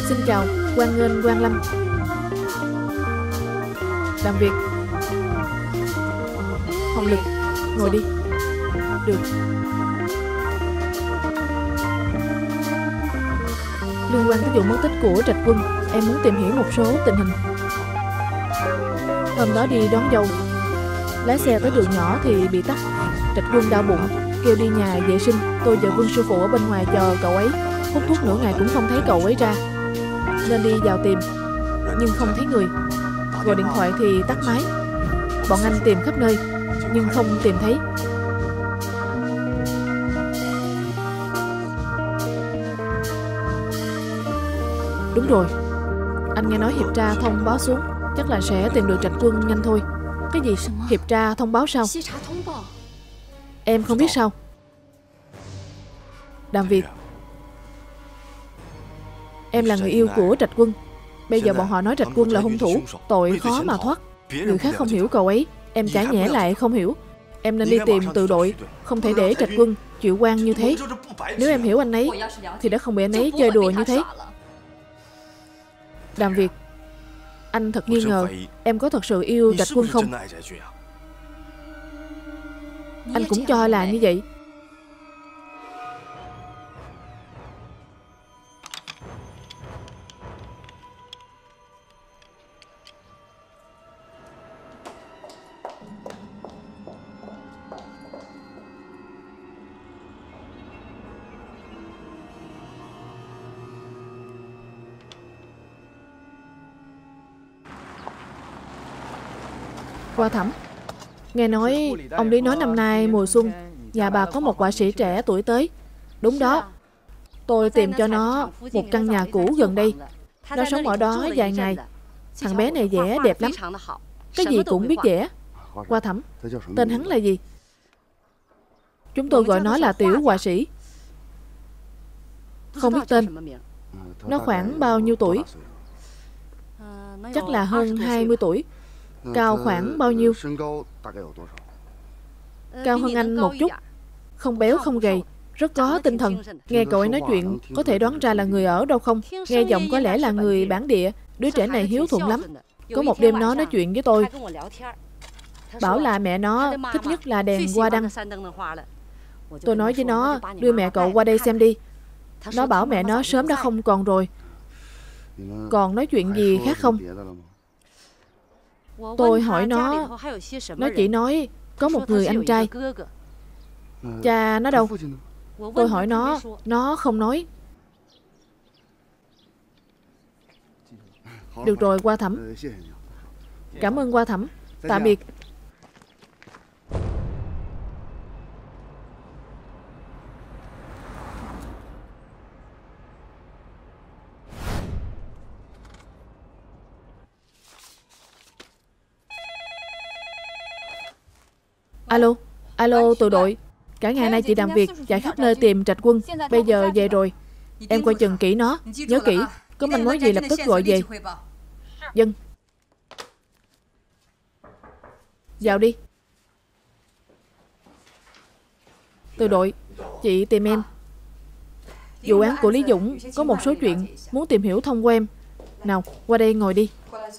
Xin chào, hoan nghênh Quang Lâm. Đàm Việt. Hồng Lực, ngồi đi. Được. Liên quan tới vụ mất tích của Trạch Quân, em muốn tìm hiểu một số tình hình. Hôm đó đi đón dâu, lái xe tới đường nhỏ thì bị tắc. Trạch Quân đau bụng, kêu đi nhà vệ sinh. Tôi và Quân sư phụ ở bên ngoài chờ cậu ấy. Hút thuốc nửa ngày cũng không thấy cậu ấy ra, nên đi vào tìm, nhưng không thấy người. Gọi điện thoại thì tắt máy. Bọn anh tìm khắp nơi nhưng không tìm thấy. Đúng rồi, anh nghe nói hiệp tra thông báo xuống, chắc là sẽ tìm được Trạch Quân nhanh thôi. Cái gì? Hiệp tra thông báo sao? Em không biết sao? Đàm Việt, em là người yêu của Trạch Quân. Bây giờ bọn họ nói Trạch Quân là hung thủ, tội khó mà thoát. Người khác không hiểu cậu ấy, em chả nhẽ lại không hiểu. Em nên đi tìm Từ Đội, không thể để Trạch Quân chịu quan như thế. Nếu em hiểu anh ấy thì đã không bị anh ấy chơi đùa như thế. Đàm Việt, anh thật nghi ngờ em có thật sự yêu Trạch Quân không? Anh cũng cho là như vậy. Qua Thẩm, nghe nói ông Lý nói năm nay mùa xuân nhà bà có một họa sĩ trẻ tuổi tới. Đúng đó, tôi tìm cho nó một căn nhà cũ gần đây. Nó sống ở đó vài ngày. Thằng bé này vẽ đẹp lắm, cái gì cũng biết vẽ. Qua Thẩm, tên hắn là gì? Chúng tôi gọi nó là Tiểu họa sĩ. Không biết tên. Nó khoảng bao nhiêu tuổi? Chắc là hơn 20 tuổi. Cao khoảng bao nhiêu? Cao hơn anh một chút. Không béo không gầy, rất có tinh thần. Nghe cậu ấy nói chuyện có thể đoán ra là người ở đâu không? Nghe giọng có lẽ là người bản địa. Đứa trẻ này hiếu thuận lắm. Có một đêm nó nói chuyện với tôi, bảo là mẹ nó thích nhất là đèn hoa đăng. Tôi nói với nó đưa mẹ cậu qua đây xem đi. Nó bảo mẹ nó sớm đã không còn rồi. Còn nói chuyện gì khác không? Tôi hỏi nó chỉ nói có một người anh trai. Cha nó đâu? Tôi hỏi nó không nói. Được rồi Qua Thẩm. Cảm ơn Qua Thẩm. Tạm biệt. Alo, alo Từ Đội. Cả ngày nay chị Đàm Việt chạy khắp nơi tìm Trạch Quân. Bây giờ về rồi. Em coi chừng kỹ nó, nhớ kỹ. Có manh mối gì lập tức gọi về. Dân. Vào đi. Từ Đội, chị tìm em. Vụ án của Lý Dũng có một số chuyện muốn tìm hiểu thông qua em. Nào, qua đây ngồi đi.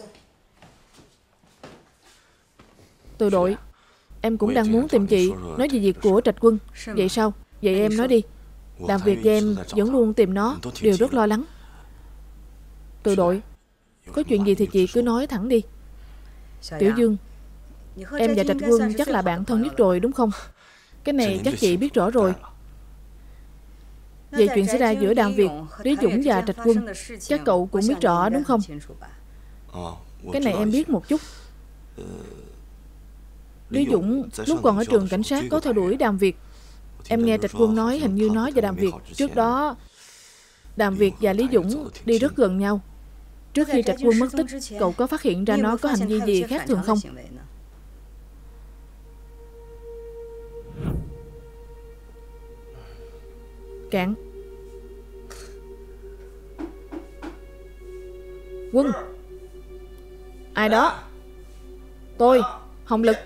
Từ Đội, em cũng đang muốn tìm chị nói về việc của Trạch Quân. Vậy sao? Vậy em nói đi. Đàm Việt và em vẫn luôn tìm nó, đều rất lo lắng. Từ Đội, có chuyện gì thì chị cứ nói thẳng đi. Tiểu Dương, em và Trạch Quân chắc là bạn thân nhất rồi đúng không? Cái này chắc chị biết rõ rồi. Về chuyện xảy ra giữa Đàm Việt, Lý Dũng và Trạch Quân, chắc cậu cũng biết rõ đúng không? Cái này em biết một chút. Lý Dũng lúc còn ở trường cảnh sát có theo đuổi Đàm Việt. Em nghe Trạch Quân nói hình như nó và Đàm Việt trước đó, Đàm Việt và Lý Dũng đi rất gần nhau. Trước khi Trạch Quân mất tích, cậu có phát hiện ra nó có hành vi gì khác thường không? Cạn. Quân. Ai đó? Tôi, Hồng Lực.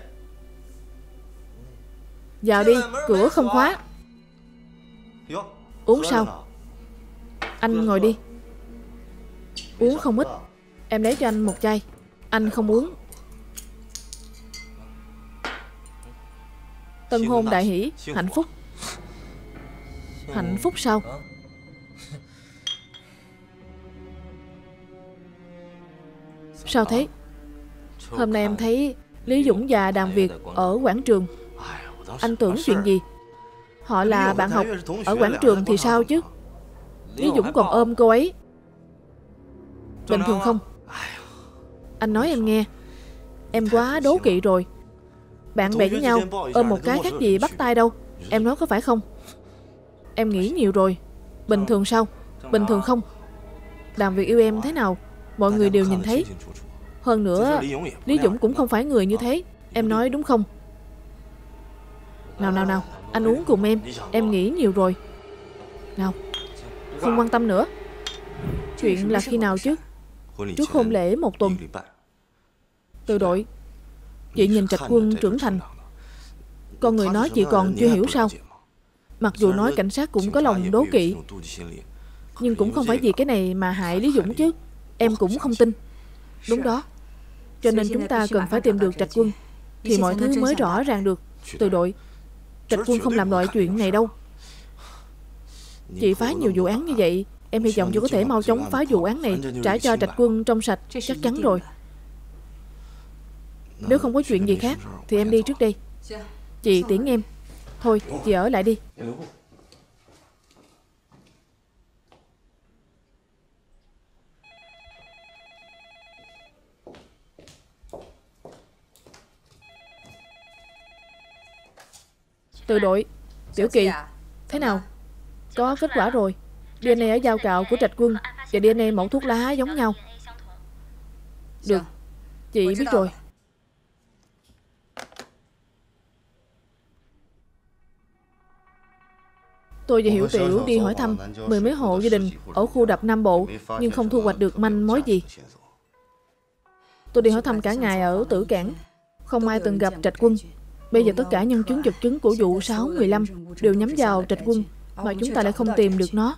Vào đi, cửa không khóa. Uống sao? Anh ngồi đi. Uống không ít. Em lấy cho anh một chai. Anh không uống. Tân hôn đại hỷ, hạnh phúc. Hạnh phúc sao? Sao thế? Hôm nay em thấy Lý Dũng và Đàm Việt ở quảng trường. Anh tưởng chuyện gì? Họ là bạn học ở quảng trường thì sao chứ? Lý Dũng còn ôm cô ấy. Bình thường không? Anh nói em nghe. Em quá đố kỵ rồi. Bạn bè với nhau ôm một cái khác gì bắt tay đâu. Em nói có phải không? Em nghĩ nhiều rồi. Bình thường sao? Bình thường không? Đàm Việt yêu em thế nào mọi người đều nhìn thấy. Hơn nữa Lý Dũng cũng không phải người như thế. Em nói đúng không? Nào, anh uống cùng em. Em nghĩ nhiều rồi. Nào, không quan tâm nữa. Chuyện là khi nào chứ? Trước hôn lễ 1 tuần. Từ đội, chị nhìn Trạch Quân trưởng thành. Con người nói chị còn chưa hiểu sao? Mặc dù nói cảnh sát cũng có lòng đố kỵ, nhưng cũng không phải vì cái này mà hại Lý Dũng chứ. Em cũng không tin. Đúng đó. Cho nên chúng ta cần phải tìm được Trạch Quân thì mọi thứ mới rõ ràng được. Từ đội, Trạch Quân không làm loại chuyện này đâu. Chị phá nhiều vụ án như vậy, em hy vọng chị có thể mau chóng phá vụ án này, trả cho Trạch Quân trong sạch. Chắc chắn rồi. Nếu không có chuyện gì khác thì em đi trước đây. Chị tiễn em. Thôi chị ở lại đi. Từ đội, Tiểu Kỳ, thế nào? Có kết quả rồi. DNA ở dao cạo của Trạch Quân và DNA mẫu thuốc lá giống nhau. Được, chị biết rồi. Tôi và Hiểu Tiểu đi hỏi thăm 10 mấy hộ gia đình ở khu đập Nam Bộ, nhưng không thu hoạch được manh mối gì. Tôi đi hỏi thăm cả ngày ở Tử Cảng, không ai từng gặp Trạch Quân. Bây giờ tất cả nhân chứng vật chứng của vụ 6/15 đều nhắm vào Trạch Quân, mà chúng ta lại không tìm được nó.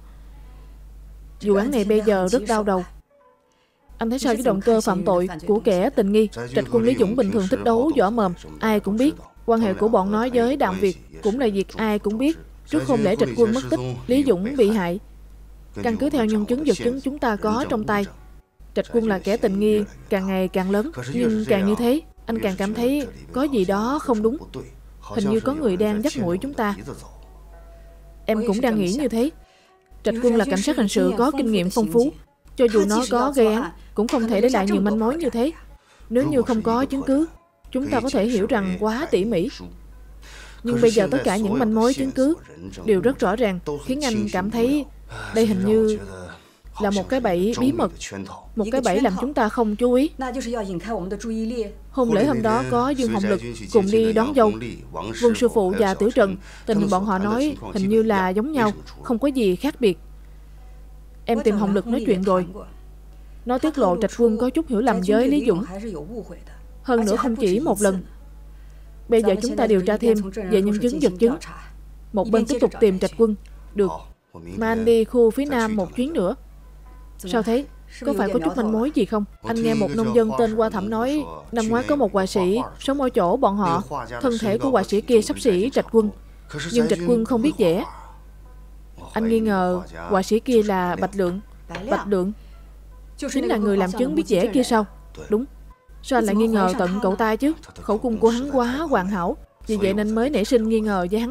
Vụ án này bây giờ rất đau đầu. Anh thấy sao với động cơ phạm tội của kẻ tình nghi? Trạch Quân Lý Dũng bình thường thích đấu võ mồm, ai cũng biết. Quan hệ của bọn nó với Đàm Việt cũng là việc ai cũng biết. Trước hôn lễ Trạch Quân mất tích, Lý Dũng bị hại. Căn cứ theo nhân chứng vật chứng chúng ta có trong tay, Trạch Quân là kẻ tình nghi càng ngày càng lớn. Nhưng càng như thế, anh càng cảm thấy có gì đó không đúng. Hình như có người đang dắt mũi chúng ta. Em cũng đang nghĩ như thế. Trạch Quân là cảnh sát hình sự có kinh nghiệm phong phú. Cho dù nó có gây án, cũng không thể để lại nhiều manh mối như thế. Nếu như không có chứng cứ, chúng ta có thể hiểu rằng quá tỉ mỉ. Nhưng bây giờ tất cả những manh mối chứng cứ đều rất rõ ràng, khiến anh cảm thấy đây hình như là một cái bẫy bí mật. Một cái bẫy làm chúng ta không chú ý. Hôn lễ hôm đó có Dương Hồng Lực cùng đi đón dâu. Vương Sư Phụ và Tiểu Trần, tình hình bọn họ nói hình như là giống nhau, không có gì khác biệt. Em tìm Hồng Lực nói chuyện rồi. Nó tiết lộ Trạch Quân có chút hiểu lầm với Lý Dũng. Hơn nữa không chỉ một lần. Bây giờ chúng ta điều tra thêm về nhân chứng vật chứng. Một bên tiếp tục tìm Trạch Quân. Được, mà anh đi khu phía Nam một chuyến nữa. Sao thế? Có phải có chút manh mối gì không? Anh nghe một nông dân tên Hoa Thẩm nói năm ngoái có một họa sĩ sống ở chỗ bọn họ. Thân thể của họa sĩ kia xấp xỉ Trạch Quân, nhưng Trạch Quân không biết vẽ. Anh nghi ngờ họa sĩ kia là Bạch Lượng. Bạch Lượng chính là người làm chứng biết vẽ kia sao? Đúng. Sao anh lại nghi ngờ tận cậu ta chứ? Khẩu cung của hắn quá hoàn hảo, vì vậy nên mới nảy sinh nghi ngờ với hắn.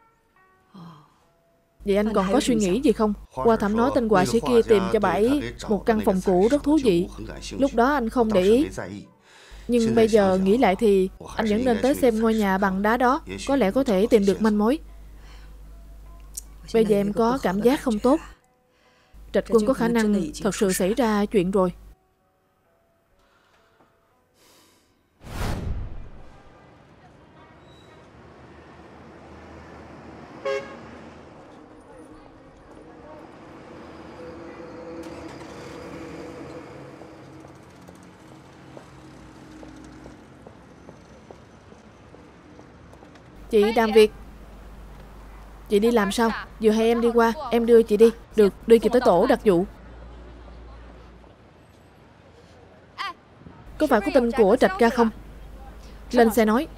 Vậy anh còn có suy nghĩ gì không? Hoa Thẩm nói tên họa sĩ kia tìm cho bà ấy một căn phòng cũ rất thú vị. Lúc đó anh không để ý. Nhưng bây giờ nghĩ lại thì anh vẫn nên tới xem ngôi nhà bằng đá đó. Có lẽ có thể tìm được manh mối. Bây giờ em có cảm giác không tốt. Trạch Quân có khả năng thật sự xảy ra chuyện rồi. Chị Đàm Việt, chị đi làm sao? Vừa hay em đi qua, em đưa chị đi. Được, đưa chị tới tổ đặc vụ. Có phải có tin của Trạch ca không? Lên xe nói.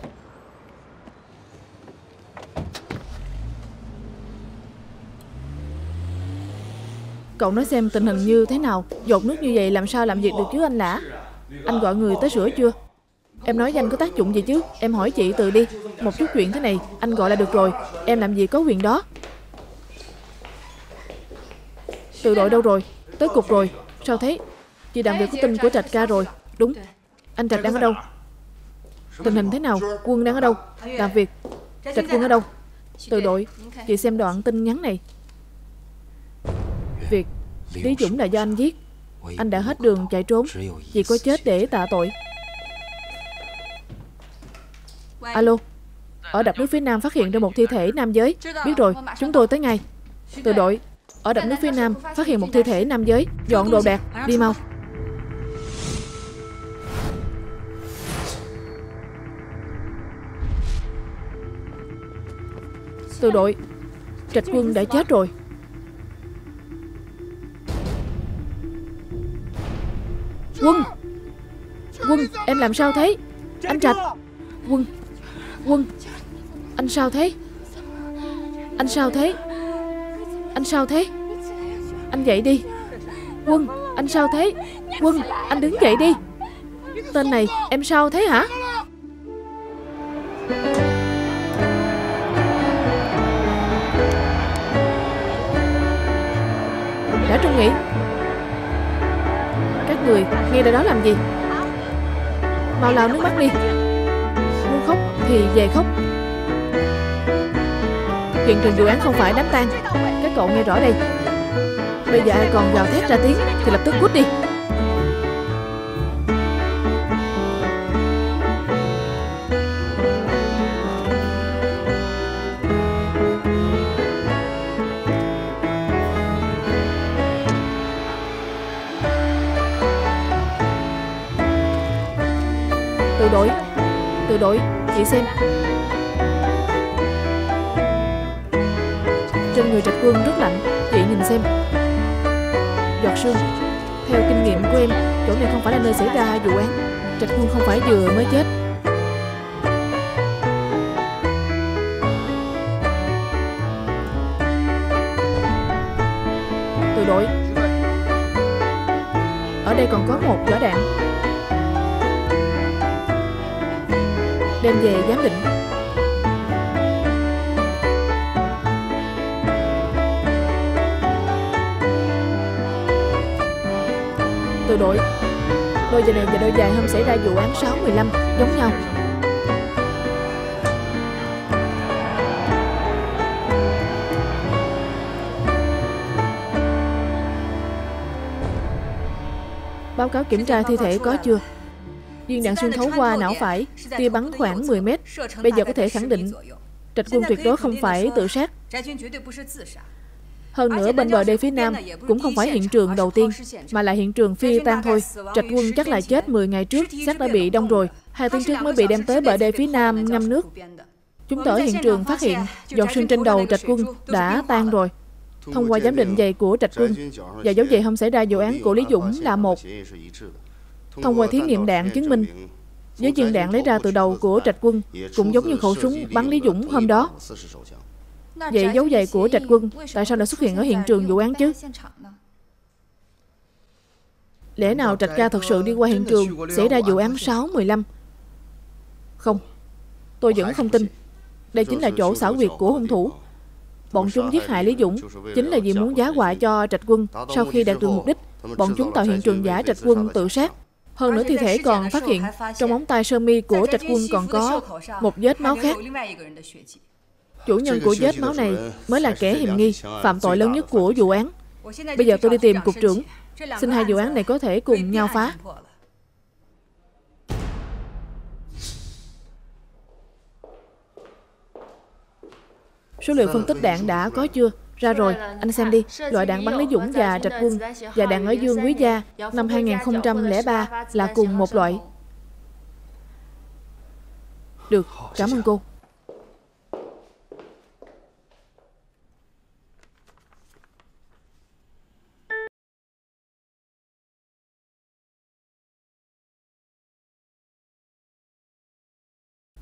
Cậu nói xem tình hình như thế nào. Dột nước như vậy làm sao làm việc được chứ anh Lã? Anh gọi người tới sửa chưa? Em nói danh có tác dụng gì chứ? Em hỏi chị Từ đi. Một chút chuyện thế này anh gọi là được rồi. Em làm gì có quyền đó. Từ đội đâu rồi? Tới cục rồi. Sao thế? Chị Đàm Việt có tin của Trạch ca rồi. Đúng. Anh Trạch đang ở đâu? Tình hình thế nào? Quân đang ở đâu? Đàm Việt, Trạch Quân ở đâu? Từ đội, chị xem đoạn tin nhắn này. Việt, Lý Dũng là do anh giết. Anh đã hết đường chạy trốn. Chỉ có chết để tạ tội. Alo. Ở đập nước phía Nam phát hiện ra một thi thể nam giới. Biết rồi, chúng tôi tới ngay. Từ đội, ở đập nước phía Nam phát hiện một thi thể nam giới. Dọn đồ đạc, đi mau. Từ đội, Trạch Quân đã chết rồi. Quân, Quân, em làm sao thế? Anh Trạch. Quân, Quân, anh sao thế? Anh sao thế? Anh sao thế? Anh dậy đi. Quân, anh sao thế? Quân, anh đứng dậy đi. Tên này, em sao thế hả? Đã Trung Nghị, các người nghe ra đó làm gì? Mau lau nước mắt đi. Muốn khóc thì về khóc. Hiện trường vụ án không phải đám tang. Các cậu nghe rõ đây. Bây giờ ai còn gào thét ra tiếng thì lập tức cút đi. Từ đội, chị xem. Trên người Trạch Quân rất lạnh. Chị nhìn xem. Giọt sương. Theo kinh nghiệm của em, chỗ này không phải là nơi xảy ra vụ án. Trạch Quân không phải vừa mới chết. Từ đội, ở đây còn có một vỏ đạn. Đem về giám định. Từ đội, đôi giày này và đôi giày hôm xảy ra vụ án 6/15 giống nhau. Báo cáo kiểm tra thi thể có chưa? Viên đạn xuyên thấu qua não phải, tia bắn khoảng 10 mét. Bây giờ có thể khẳng định Trạch Quân tuyệt đối không phải tự sát. Hơn nữa bên bờ đê phía Nam cũng không phải hiện trường đầu tiên, mà là hiện trường phi tang thôi. Trạch Quân chắc là chết 10 ngày trước, xác đã bị đông rồi. 2 tiếng trước mới bị đem tới bờ đê phía Nam ngâm nước. Chúng tôi ở hiện trường phát hiện giọt sương trên đầu Trạch Quân đã tan rồi. Thông qua giám định giày của Trạch Quân và dấu giày hôm xảy ra vụ án của Lý Dũng là một. Thông qua thí nghiệm đạn chứng minh với viên đạn lấy ra từ đầu của Trạch Quân cũng giống như khẩu súng bắn Lý Dũng hôm đó. Vậy dấu giày của Trạch Quân tại sao lại xuất hiện ở hiện trường vụ án chứ? Lẽ nào Trạch ca thật sự đi qua hiện trường xảy ra vụ án 6/15? Không, tôi vẫn không tin. Đây chính là chỗ xảo quyệt của hung thủ. Bọn chúng giết hại Lý Dũng chính là vì muốn giá họa cho Trạch Quân. Sau khi đạt được mục đích, bọn chúng tạo hiện trường giả Trạch Quân tự sát. Hơn nữa thi thể còn phát hiện trong móng tay sơ mi của Trạch Quân còn có một vết máu khác. Chủ nhân của vết máu này mới là kẻ hiểm nghi, phạm tội lớn nhất của vụ án. Bây giờ tôi đi tìm cục trưởng, xin hai vụ án này có thể cùng nhau phá. Số liệu phân tích đạn đã có chưa? Ra rồi, anh xem đi. Loại đạn bắn Lý Dũng và Trạch Quân và đạn ở Dương Quý Gia năm 2003 là cùng một loại. Được, cảm ơn cô.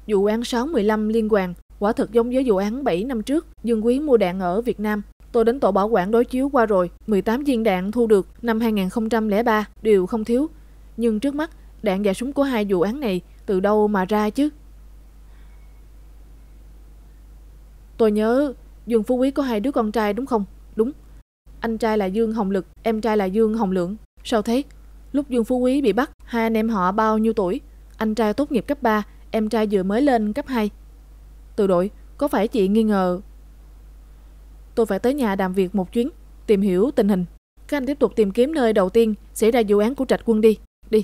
Vụ án 615 liên quan, quả thực giống với vụ án 7 năm trước, Dương Quý mua đạn ở Việt Nam. Tôi đến tổ bảo quản đối chiếu qua rồi, 18 viên đạn thu được năm 2003 đều không thiếu. Nhưng trước mắt, đạn và súng của hai vụ án này từ đâu mà ra chứ? Tôi nhớ Dương Phú Quý có hai đứa con trai đúng không? Đúng. Anh trai là Dương Hồng Lực, em trai là Dương Hồng Lượng. Sao thế? Lúc Dương Phú Quý bị bắt, hai anh em họ bao nhiêu tuổi? Anh trai tốt nghiệp cấp 3, em trai vừa mới lên cấp 2. Từ đội, có phải chị nghi ngờ? Tôi phải tới nhà Đàm Việt một chuyến, tìm hiểu tình hình. Các anh tiếp tục tìm kiếm nơi đầu tiên xảy ra vụ án của Trạch Quân đi. Đi.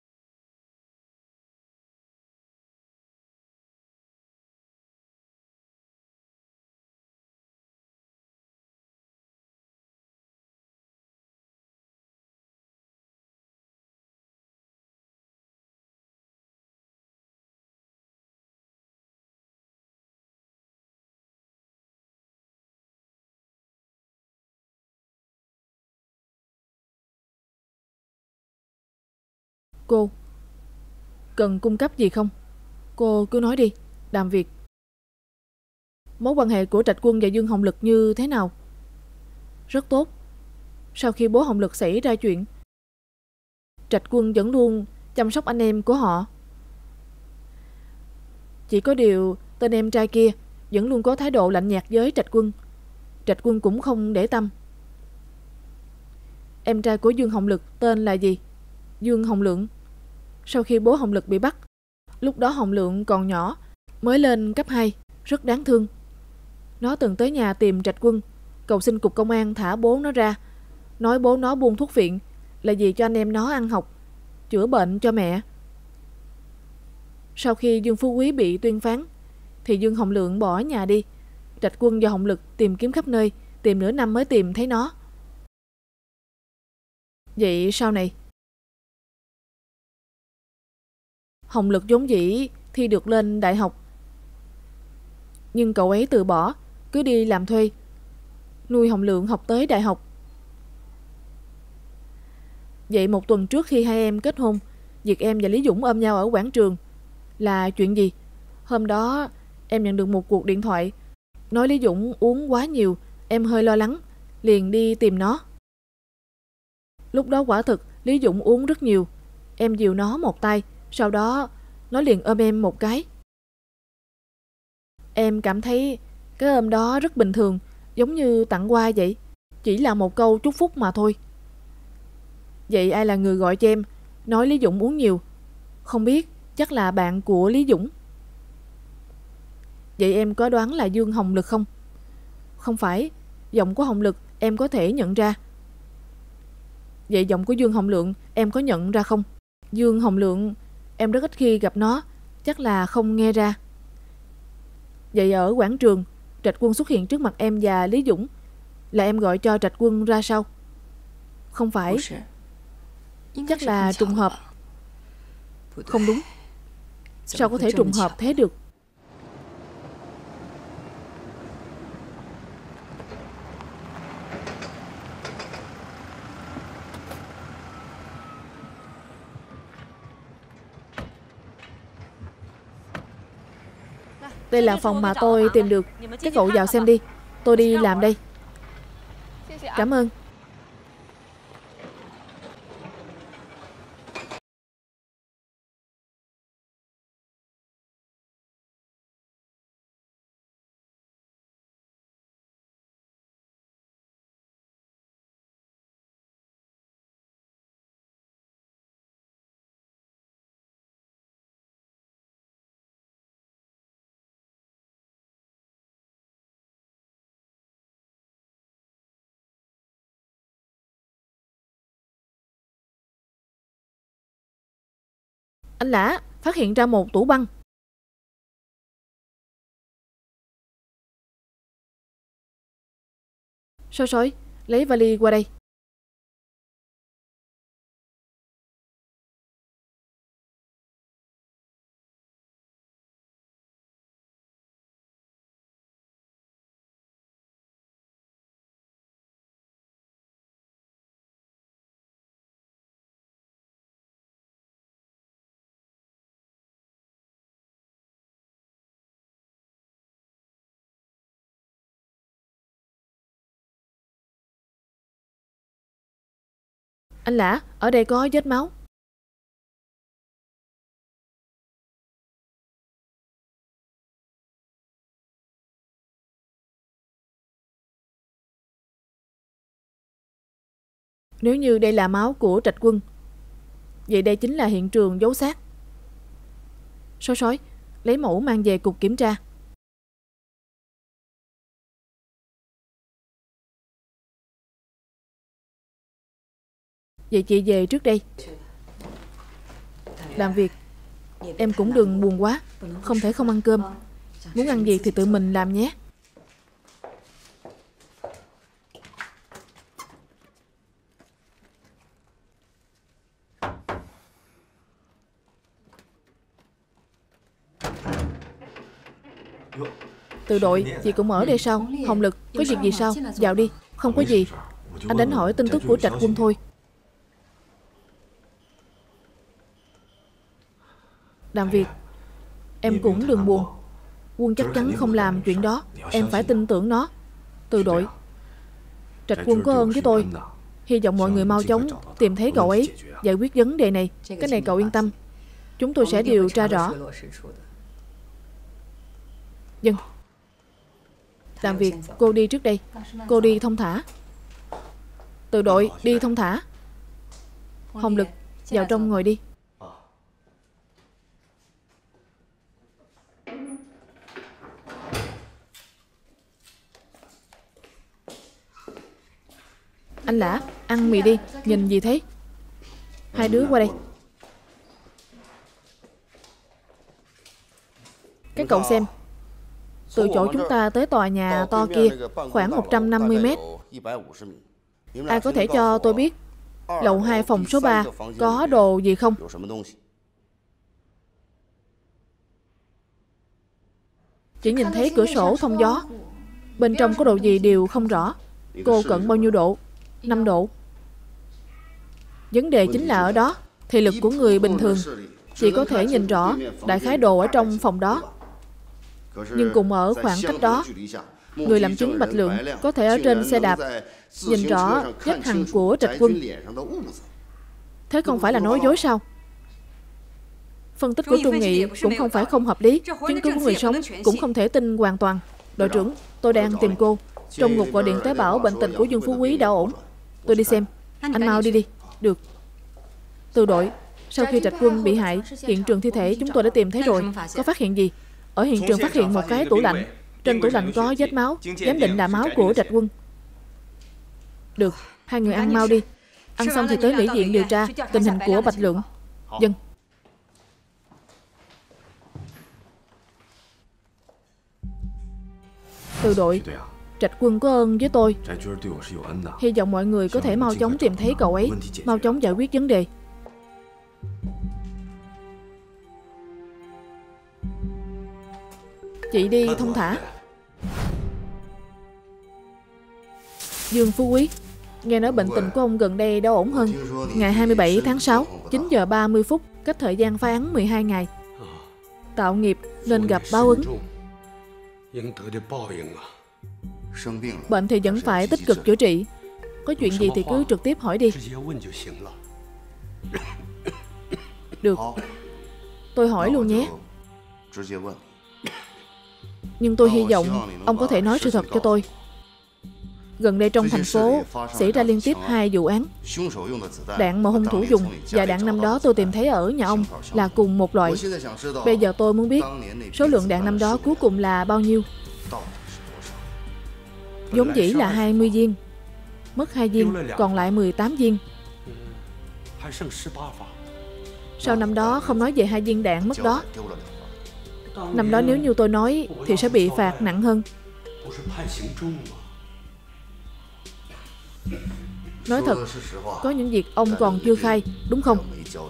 Cô cần cung cấp gì không? Cô cứ nói đi, Đàm Việt. Mối quan hệ của Trạch Quân và Dương Hồng Lực như thế nào? Rất tốt. Sau khi bố Hồng Lực xảy ra chuyện, Trạch Quân vẫn luôn chăm sóc anh em của họ. Chỉ có điều tên em trai kia vẫn luôn có thái độ lạnh nhạt với Trạch Quân. Trạch Quân cũng không để tâm. Em trai của Dương Hồng Lực tên là gì? Dương Hồng Lượng. Sau khi bố Hồng Lực bị bắt, lúc đó Hồng Lượng còn nhỏ, mới lên cấp 2, rất đáng thương. Nó từng tới nhà tìm Trạch Quân, cầu xin cục công an thả bố nó ra, nói bố nó buôn thuốc viện là vì cho anh em nó ăn học, chữa bệnh cho mẹ. Sau khi Dương Phú Quý bị tuyên phán, thì Dương Hồng Lượng bỏ nhà đi. Trạch Quân và Hồng Lực tìm kiếm khắp nơi, tìm nửa năm mới tìm thấy nó. Vậy sau này? Hồng Lực vốn dĩ thi được lên đại học, nhưng cậu ấy từ bỏ, cứ đi làm thuê, nuôi Hồng Lượng học tới đại học. Vậy một tuần trước khi hai em kết hôn, việc em và Lý Dũng ôm nhau ở quảng trường là chuyện gì? Hôm đó em nhận được một cuộc điện thoại, nói Lý Dũng uống quá nhiều, em hơi lo lắng, liền đi tìm nó. Lúc đó quả thực Lý Dũng uống rất nhiều, em dìu nó một tay, sau đó nó liền ôm em một cái. Em cảm thấy cái ôm đó rất bình thường, giống như tặng quà vậy, chỉ là một câu chúc phúc mà thôi. Vậy ai là người gọi cho em, nói Lý Dũng uống nhiều? Không biết, chắc là bạn của Lý Dũng. Vậy em có đoán là Dương Hồng Lực không? Không phải, giọng của Hồng Lực em có thể nhận ra. Vậy giọng của Dương Hồng Lượng em có nhận ra không? Dương Hồng Lượng em rất ít khi gặp nó, chắc là không nghe ra. Vậy ở quảng trường, Trạch Quân xuất hiện trước mặt em và Lý Dũng, là em gọi cho Trạch Quân ra sao? Không phải, chắc là trùng hợp. Không đúng. Sao có thể trùng hợp thế được? Đây là phòng mà tôi tìm được, các cậu vào xem đi, tôi đi làm đây. Cảm ơn. Anh Lã phát hiện ra một tủ băng. Soi soi, lấy vali qua đây. Anh Lã, ở đây có vết máu. Nếu như đây là máu của Trạch Quân, vậy đây chính là hiện trường giấu xác. Sói, lấy mẫu mang về cục kiểm tra. Vậy chị về trước đây. Làm việc, em cũng đừng buồn quá. Không thể không ăn cơm. Muốn ăn gì thì tự mình làm nhé. Từ đội, chị cũng ở đây sao? Hồng Lực, có việc gì sao? Vào đi. Không có gì. Anh đến hỏi tin tức của Trạch Quân thôi. Làm việc, em cũng đừng buồn. Quân chắc chắn không làm chuyện đó. Em phải tin tưởng nó. Từ đội, Trạch Quân có ơn với tôi. Hy vọng mọi người mau chóng tìm thấy cậu ấy, giải quyết vấn đề này. Cái này cậu yên tâm. Chúng tôi sẽ điều tra rõ. Vâng. Làm việc, cô đi trước đây. Cô đi thông thả. Từ đội, đi thông thả. Hồng Lực, vào trong ngồi đi. Anh Lã, ăn mì đi. Nhìn gì thế? Hai đứa qua đây. Các cậu xem. Từ chỗ chúng ta tới tòa nhà to kia khoảng 150 mét. Ai có thể cho tôi biết lầu 2 phòng số 3 có đồ gì không? Chỉ nhìn thấy cửa sổ thông gió. Bên trong có đồ gì đều không rõ. Cô cận bao nhiêu độ? 5 độ. Vấn đề chính là ở đó. Thị lực của người bình thường chỉ có thể nhìn rõ đại khái đồ ở trong phòng đó. Nhưng cùng ở khoảng cách đó, người làm chứng Bạch Lượng có thể ở trên xe đạp nhìn rõ vết hằn của Trạch Quân. Thế không phải là nói dối sao? Phân tích của Trung Nghị cũng không phải không hợp lý. Chứng cứ của người sống cũng không thể tin hoàn toàn. Đội trưởng, tôi đang tìm cô. Trong ngục gọi điện tới bảo bệnh tình của Dương Phú Quý đã ổn. Tôi đi xem. Anh mau đi đi. Được. Từ đội, sau khi Trạch Quân bị hại, hiện trường thi thể chúng tôi đã tìm thấy rồi. Có phát hiện gì? Ở hiện trường phát hiện một cái tủ lạnh. Trên tủ lạnh có vết máu, giám định là máu của Trạch Quân. Được, hai người ăn mau đi. Ăn xong thì tới Mỹ viện điều tra tình hình của Bạch Lượng. Vâng. Từ đội, Trạch Quân có ơn với tôi. Hy vọng mọi người có thể mau chóng tìm thấy cậu ấy, mau chóng giải quyết vấn đề. Chị đi thông thả. Dương Phú Quý, nghe nói bệnh tình của ông gần đây đã ổn hơn. Ngày 27 tháng 6, 9 giờ 30 phút, cách thời gian phá án 12 ngày. Tạo nghiệp nên gặp báo ứng. Bệnh thì vẫn phải tích cực chữa trị. Có chuyện gì thì cứ trực tiếp hỏi đi. Được, tôi hỏi luôn nhé. Nhưng tôi hy vọng ông có thể nói sự thật cho tôi. Gần đây trong thành phố xảy ra liên tiếp 2 vụ án. Đạn mà hung thủ dùng và đạn năm đó tôi tìm thấy ở nhà ông là cùng một loại. Bây giờ tôi muốn biết số lượng đạn năm đó cuối cùng là bao nhiêu. Vốn dĩ là 20 viên, mất 2 viên, còn lại 18 viên. Sao năm đó không nói về 2 viên đạn mất đó? Năm đó nếu như tôi nói thì sẽ bị phạt nặng hơn. Nói thật, có những việc ông còn chưa khai, đúng không?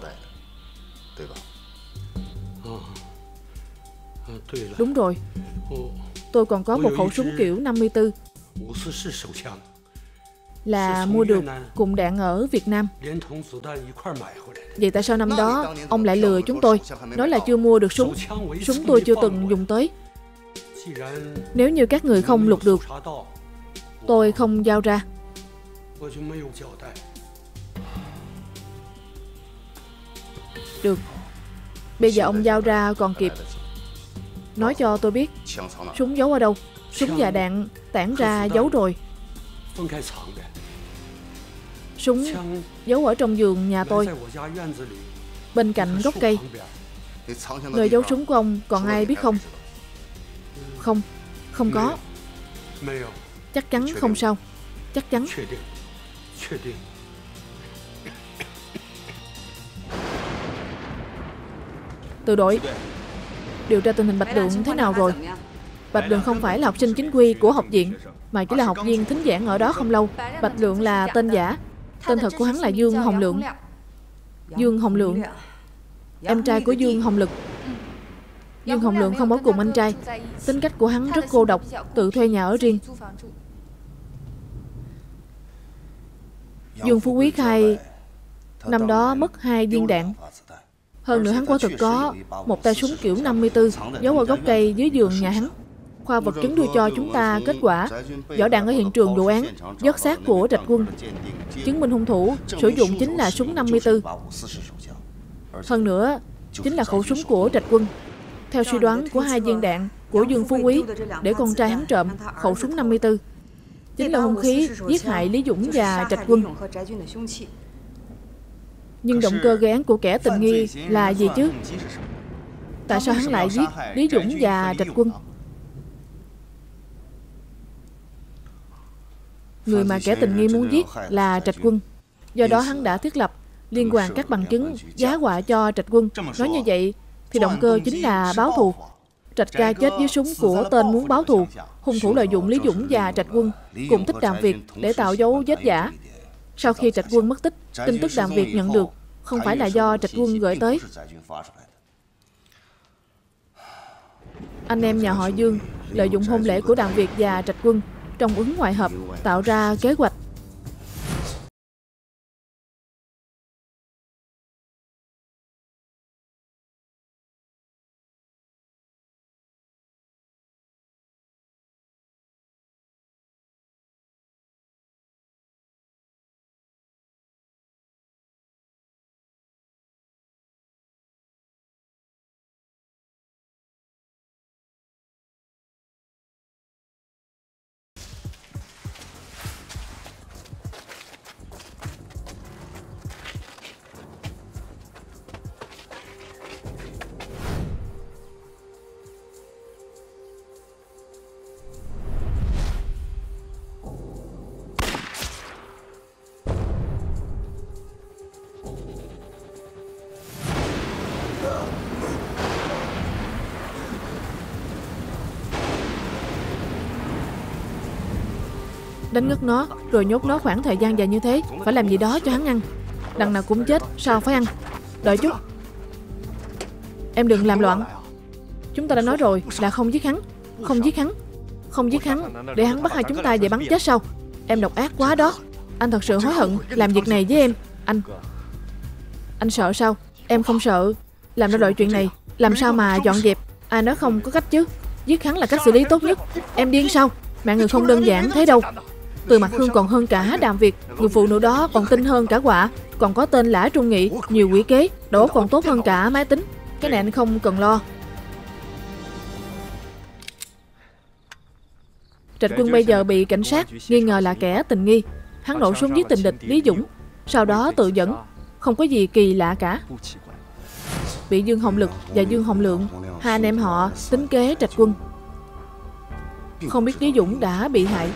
Đúng rồi. Tôi còn có một khẩu súng kiểu 54 là mua được cùng đạn ở Việt Nam. Vậy tại sao năm đó ông lại lừa chúng tôi, nói là chưa mua được súng? Súng tôi chưa từng dùng tới. Nếu như các người không lục được, tôi không giao ra. Được. Bây giờ ông giao ra còn kịp. Nói cho tôi biết súng giấu ở đâu. Súng và đạn tản ra giấu rồi. Súng giấu ở trong vườn nhà tôi, bên cạnh gốc cây. Nơi giấu súng của ông còn ai biết không? Không, không có. Chắc chắn không sao. Chắc chắn. Từ đội, điều tra tình hình Bạch Lượng thế nào rồi? Bạch Lượng không phải là học sinh chính quy của học viện, mà chỉ là học viên thính giảng ở đó không lâu. Bạch Lượng là tên giả. Tên thật của hắn là Dương Hồng Lượng. Dương Hồng Lượng, em trai của Dương Hồng Lực. Dương Hồng Lượng không ở cùng anh trai. Tính cách của hắn rất cô độc, tự thuê nhà ở riêng. Dương Phú Quý khai năm đó mất 2 viên đạn. Hơn nữa hắn quả thực có một tay súng kiểu 54 giấu ở gốc cây dưới giường nhà hắn. Khoa vật chứng đưa cho chúng ta kết quả vỏ đạn ở hiện trường vụ án, vớt xác của Trạch Quân, chứng minh hung thủ sử dụng chính là súng 54. Hơn nữa chính là khẩu súng của Trạch Quân. Theo suy đoán của 2 viên đạn của Dương Phú Quý để con trai hắn trộm khẩu súng 54 chính là hung khí giết hại Lý Dũng và Trạch Quân. Nhưng động cơ gây án của kẻ tình nghi là gì chứ? Tại sao hắn lại giết Lý Dũng và Trạch Quân? Người mà kẻ tình nghi muốn giết là Trạch Quân. Do đó hắn đã thiết lập liên quan các bằng chứng giá họa cho Trạch Quân. Nói như vậy thì động cơ chính là báo thù. Trạch ca chết dưới súng của tên muốn báo thù. Hung thủ lợi dụng Lý Dũng và Trạch Quân cùng Thích Đàm Việt để tạo dấu vết giả. Sau khi Trạch Quân mất tích, tin tức Đàm Việt nhận được không phải là do Trạch Quân gửi tới. Anh em nhà họ Dương lợi dụng hôn lễ của Đàm Việt và Trạch Quân trong ứng ngoại hợp tạo ra kế hoạch. Đánh ngất nó rồi nhốt nó khoảng thời gian dài như thế. Phải làm gì đó cho hắn ăn. Đằng nào cũng chết, sao phải ăn. Đợi chút. Em đừng làm loạn. Chúng ta đã nói rồi là không giết hắn. Không giết hắn. Không giết hắn để hắn bắt hai chúng ta về bắn chết sao? Em độc ác quá đó. Anh thật sự hối hận làm việc này với em. Anh sợ sao? Em không sợ. Làm ra loại chuyện này làm sao mà dọn dẹp. Ai nói không có cách chứ. Giết hắn là cách xử lý tốt nhất. Em điên sao? Mạng người không đơn giản thế đâu. Từ Mặt Hương còn hơn cả Đàm Việt. Người phụ nữ đó còn tinh hơn cả Họa. Còn có tên Lã Trung Nghị, nhiều quỷ kế. Đầu óc còn tốt hơn cả máy tính. Cái này anh không cần lo. Trạch Quân bây giờ bị cảnh sát nghi ngờ là kẻ tình nghi. Hắn nổ súng giết tình địch Lý Dũng, sau đó tự dẫn. Không có gì kỳ lạ cả. Bị Dương Hồng Lực và Dương Hồng Lượng, hai anh em họ tính kế Trạch Quân. Không biết Lý Dũng đã bị hại.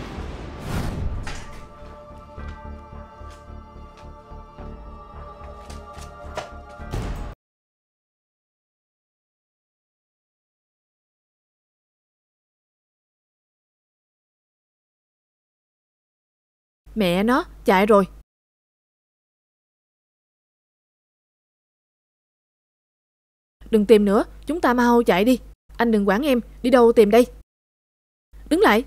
Mẹ nó, chạy rồi. Đừng tìm nữa, chúng ta mau chạy đi. Anh đừng quản em, đi đâu tìm đây. Đứng lại.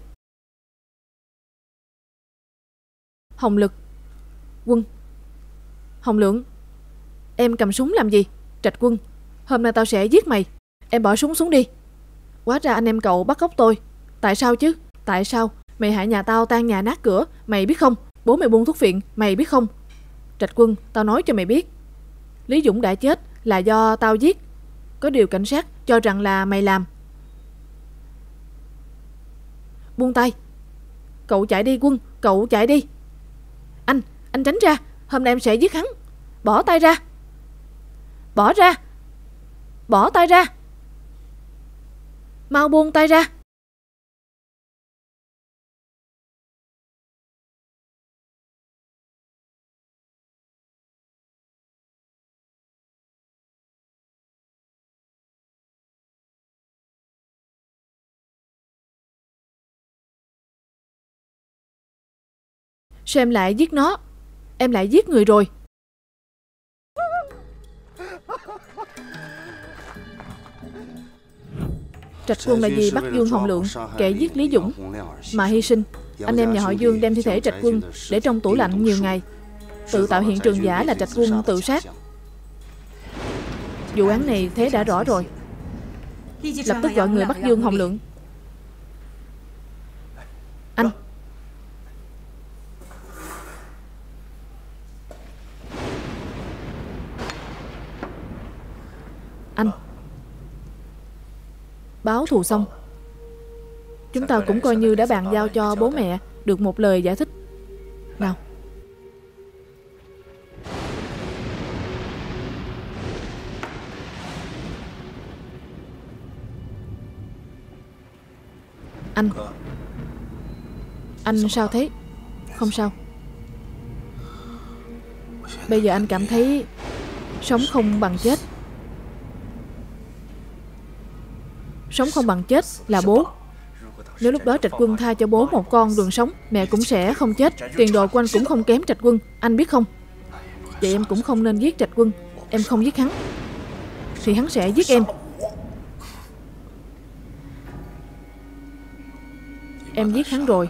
Hồng Lực. Quân. Hồng Lượng. Em cầm súng làm gì? Trạch Quân, hôm nay tao sẽ giết mày. Em bỏ súng xuống đi. Hóa ra anh em cậu bắt cóc tôi. Tại sao chứ? Tại sao? Mày hại nhà tao tan nhà nát cửa, mày biết không? Bố mày buôn thuốc phiện, mày biết không? Trạch Quân, tao nói cho mày biết. Lý Dũng đã chết, là do tao giết. Có điều cảnh sát cho rằng là mày làm. Buông tay. Cậu chạy đi Quân, cậu chạy đi. Anh tránh ra. Hôm nay em sẽ giết hắn. Bỏ tay ra. Bỏ ra. Bỏ tay ra. Mau buông tay ra. Sao em lại giết nó? Em lại giết người rồi. Trạch Quân là vì bắt Dương Hồng Lượng, kẻ giết Lý Dũng mà hy sinh. Anh em nhà họ Dương đem thi thể Trạch Quân để trong tủ lạnh nhiều ngày, tự tạo hiện trường giả là Trạch Quân tự sát. Vụ án này thế đã rõ rồi. Lập tức gọi người bắt Dương Hồng Lượng. Anh báo thù xong, chúng ta cũng coi như đã bàn giao cho bố mẹ được một lời giải thích. Nào. Anh sao thế? Không sao. Bây giờ anh cảm thấy sống không bằng chết. Sống không bằng chết là bố. Nếu lúc đó Trạch Quân tha cho bố một con đường sống, mẹ cũng sẽ không chết. Tiền đồ của anh cũng không kém Trạch Quân, anh biết không? Vậy em cũng không nên giết Trạch Quân. Em không giết hắn thì hắn sẽ giết em. Em giết hắn rồi.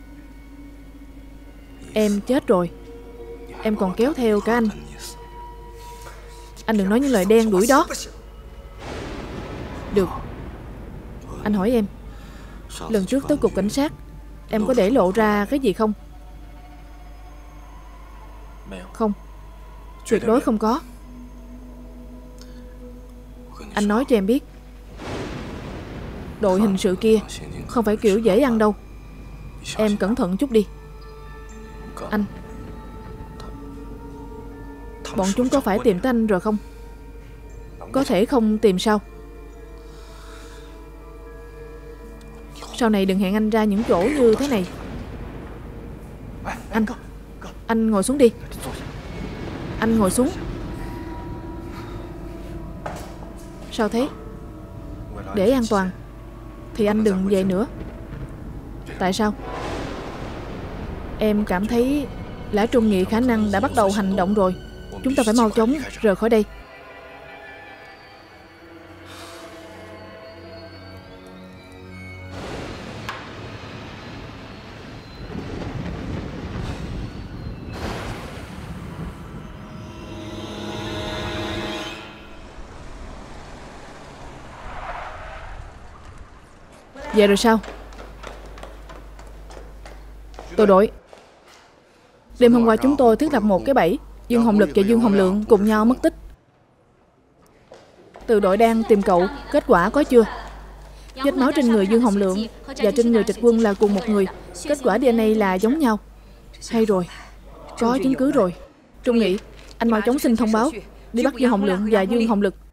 Em chết rồi. Em còn kéo theo cả anh. Anh đừng nói những lời đen đuổi đó. Được. Anh hỏi em, lần trước tới cục cảnh sát, em có để lộ ra cái gì không? Không. Tuyệt đối không có. Anh nói cho em biết, đội hình sự kia không phải kiểu dễ ăn đâu. Em cẩn thận chút đi. Anh, bọn chúng có phải tìm tới anh rồi không? Có thể không tìm sao? Sau này đừng hẹn anh ra những chỗ như thế này. Anh ngồi xuống đi. Anh ngồi xuống. Sao thế? Để an toàn thì anh đừng về nữa. Tại sao? Em cảm thấy Lã Trung Nghị khả năng đã bắt đầu hành động rồi. Chúng ta phải mau chóng rời khỏi đây. Về rồi sao? Tổ đội, đêm hôm qua chúng tôi thiết lập một cái bẫy. Dương Hồng Lực và Dương Hồng Lượng cùng nhau mất tích. Từ đội đang tìm cậu. Kết quả có chưa? Vết máu trên người Dương Hồng Lượng và trên người Trạch Quân là cùng một người. Kết quả DNA là giống nhau. Hay rồi, có chứng cứ rồi. Trung Nghị, anh mau chóng xin thông báo đi bắt Dương Hồng Lượng và Dương Hồng Lực.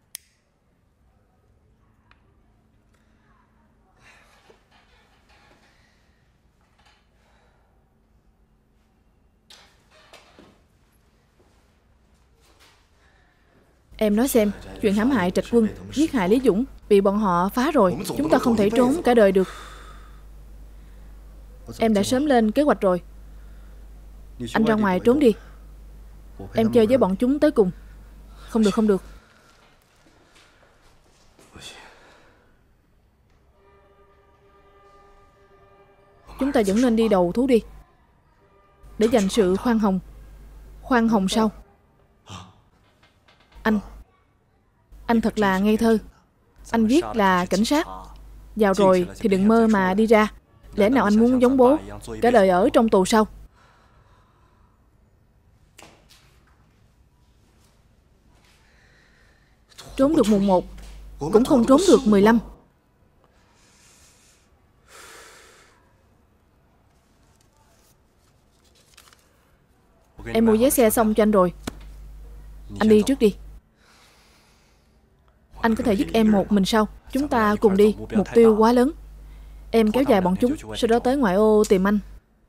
Em nói xem, chuyện hãm hại Trạch Quân, giết hại Lý Dũng bị bọn họ phá rồi. Chúng ta không thể trốn cả đời được. Em đã sớm lên kế hoạch rồi. Anh ra ngoài trốn đi. Em chơi với bọn chúng tới cùng. Không được, không được. Chúng ta vẫn nên đi đầu thú đi, để dành sự khoan hồng. Khoan hồng sao? Anh thật là ngây thơ. Anh viết là cảnh sát. Vào rồi thì đừng mơ mà đi ra. Lẽ nào anh muốn giống bố, cả đời ở trong tù sao? Trốn được mùng 1, cũng không trốn được 15. Em mua vé xe xong cho anh rồi. Anh đi trước đi. Anh có thể dứt em một mình sao? Chúng ta cùng đi, mục tiêu quá lớn. Em kéo dài bọn chúng, sau đó tới ngoại ô tìm anh.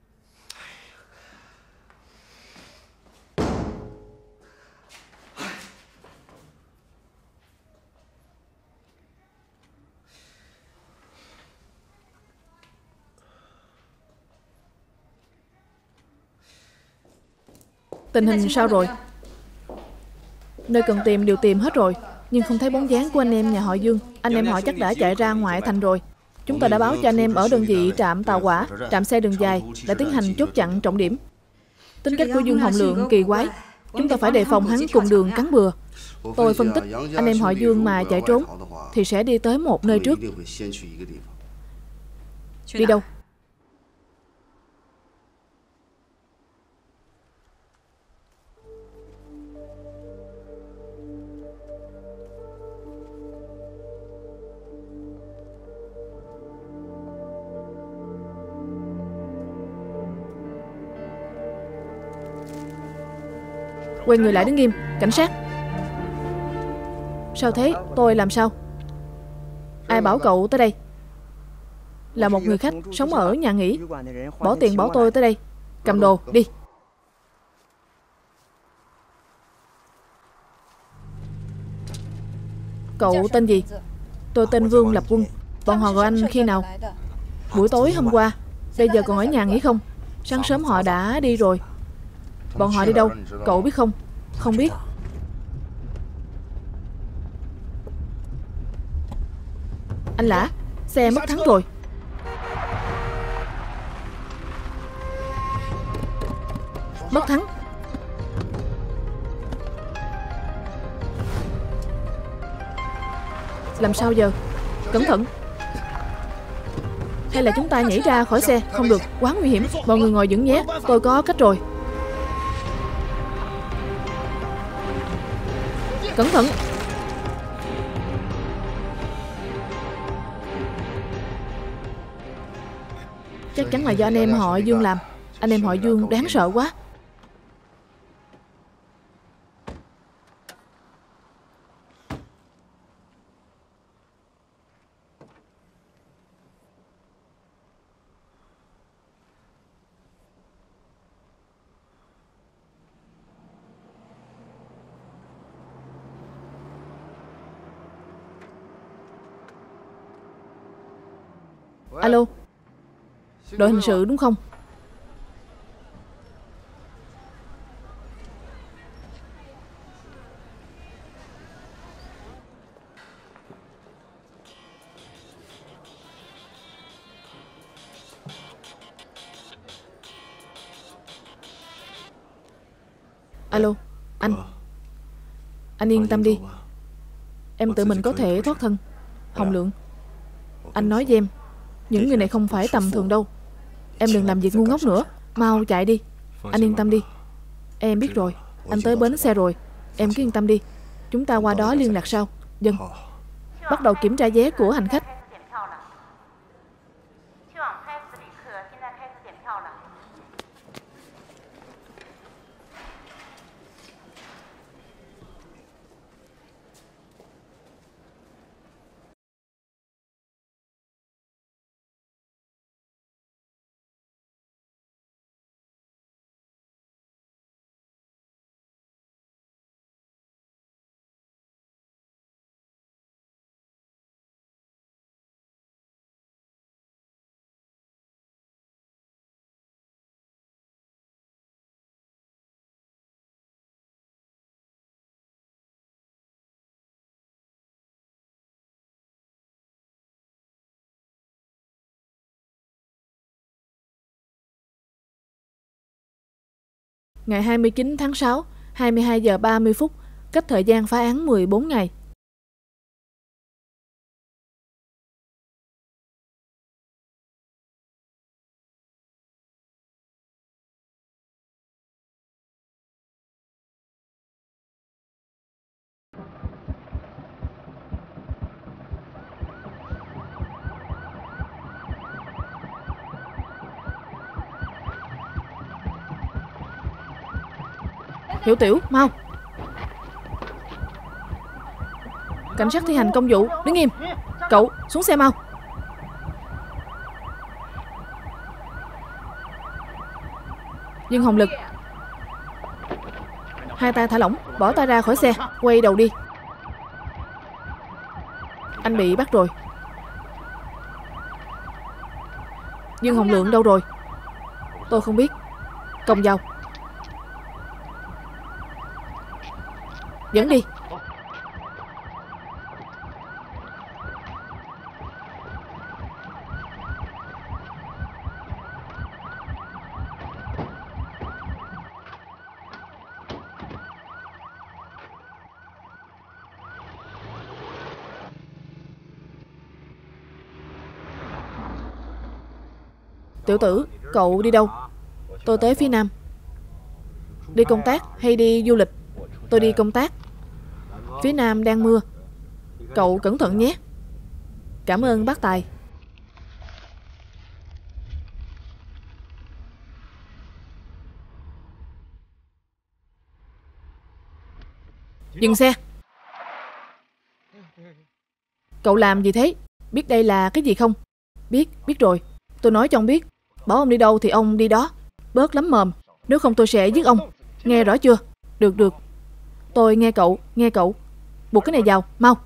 Tình hình sao rồi? Nơi cần tìm đều tìm hết rồi, nhưng không thấy bóng dáng của anh em nhà họ Dương. Anh em họ chắc đã chạy ra ngoại thành rồi. Chúng ta đã báo cho anh em ở đơn vị trạm tàu hỏa, trạm xe đường dài đã tiến hành chốt chặn trọng điểm. Tính cách của Dương Hồng Lượng kỳ quái, chúng ta phải đề phòng hắn cùng đường cắn bừa. Tôi phân tích, anh em họ Dương mà chạy trốn thì sẽ đi tới một nơi trước. Đi đâu? Quay người lại đứng nghiêm. Cảnh sát. Sao thế? Tôi làm sao? Ai bảo cậu tới đây? Là một người khách sống ở nhà nghỉ. Bỏ tiền bảo tôi tới đây. Cầm đồ, đi. Cậu tên gì? Tôi tên Vương Lập Quân. Bọn họ gọi anh khi nào? Buổi tối hôm qua. Bây giờ còn ở nhà nghỉ không? Sáng sớm họ đã đi rồi. Bọn họ đi đâu? Cậu biết không? Không biết. Anh Lã, xe mất thắng rồi. Mất thắng. Làm sao giờ? Cẩn thận. Hay là chúng ta nhảy ra khỏi xe? Không được, quá nguy hiểm. Mọi người ngồi vững nhé. Tôi có cách rồi. Cẩn thận. Chắc chắn là do anh em họ Dương làm. Anh em họ Dương đáng sợ quá. Alo, đội hình sự đúng không? Alo, anh yên tâm đi. Em tự mình có thể thoát thân. Hồng Lượng, anh nói với em, những người này không phải tầm thường đâu. Em đừng làm việc ngu ngốc nữa. Mau chạy đi. Anh yên tâm đi. Em biết rồi. Anh tới bến xe rồi. Em cứ yên tâm đi. Chúng ta qua đó liên lạc sau. Dân. Bắt đầu kiểm tra vé của hành khách. Ngày 29 tháng 6, 22 giờ 30 phút, cách thời gian phá án 14 ngày. Hiểu Tiểu, mau. Cảnh sát thi hành công vụ, đứng im. Cậu, xuống xe mau. Dương Hồng Lực, hai tay thả lỏng, bỏ tay ra khỏi xe, quay đầu đi. Anh bị bắt rồi. Dương Hồng Lượng đâu rồi? Tôi không biết. Công vào. Dẫn đi. Tiểu tử, cậu đi đâu? Tôi tới phía Nam. Đi công tác hay đi du lịch? Tôi đi công tác. Phía Nam đang mưa. Cậu cẩn thận nhé. Cảm ơn bác Tài. Dừng xe. Cậu làm gì thế? Biết đây là cái gì không? Biết rồi. Tôi nói cho ông biết. Bảo ông đi đâu thì ông đi đó. Bớt lắm mồm. Nếu không tôi sẽ giết ông. Nghe rõ chưa? Được. Tôi nghe cậu. Buộc cái này vào, mau.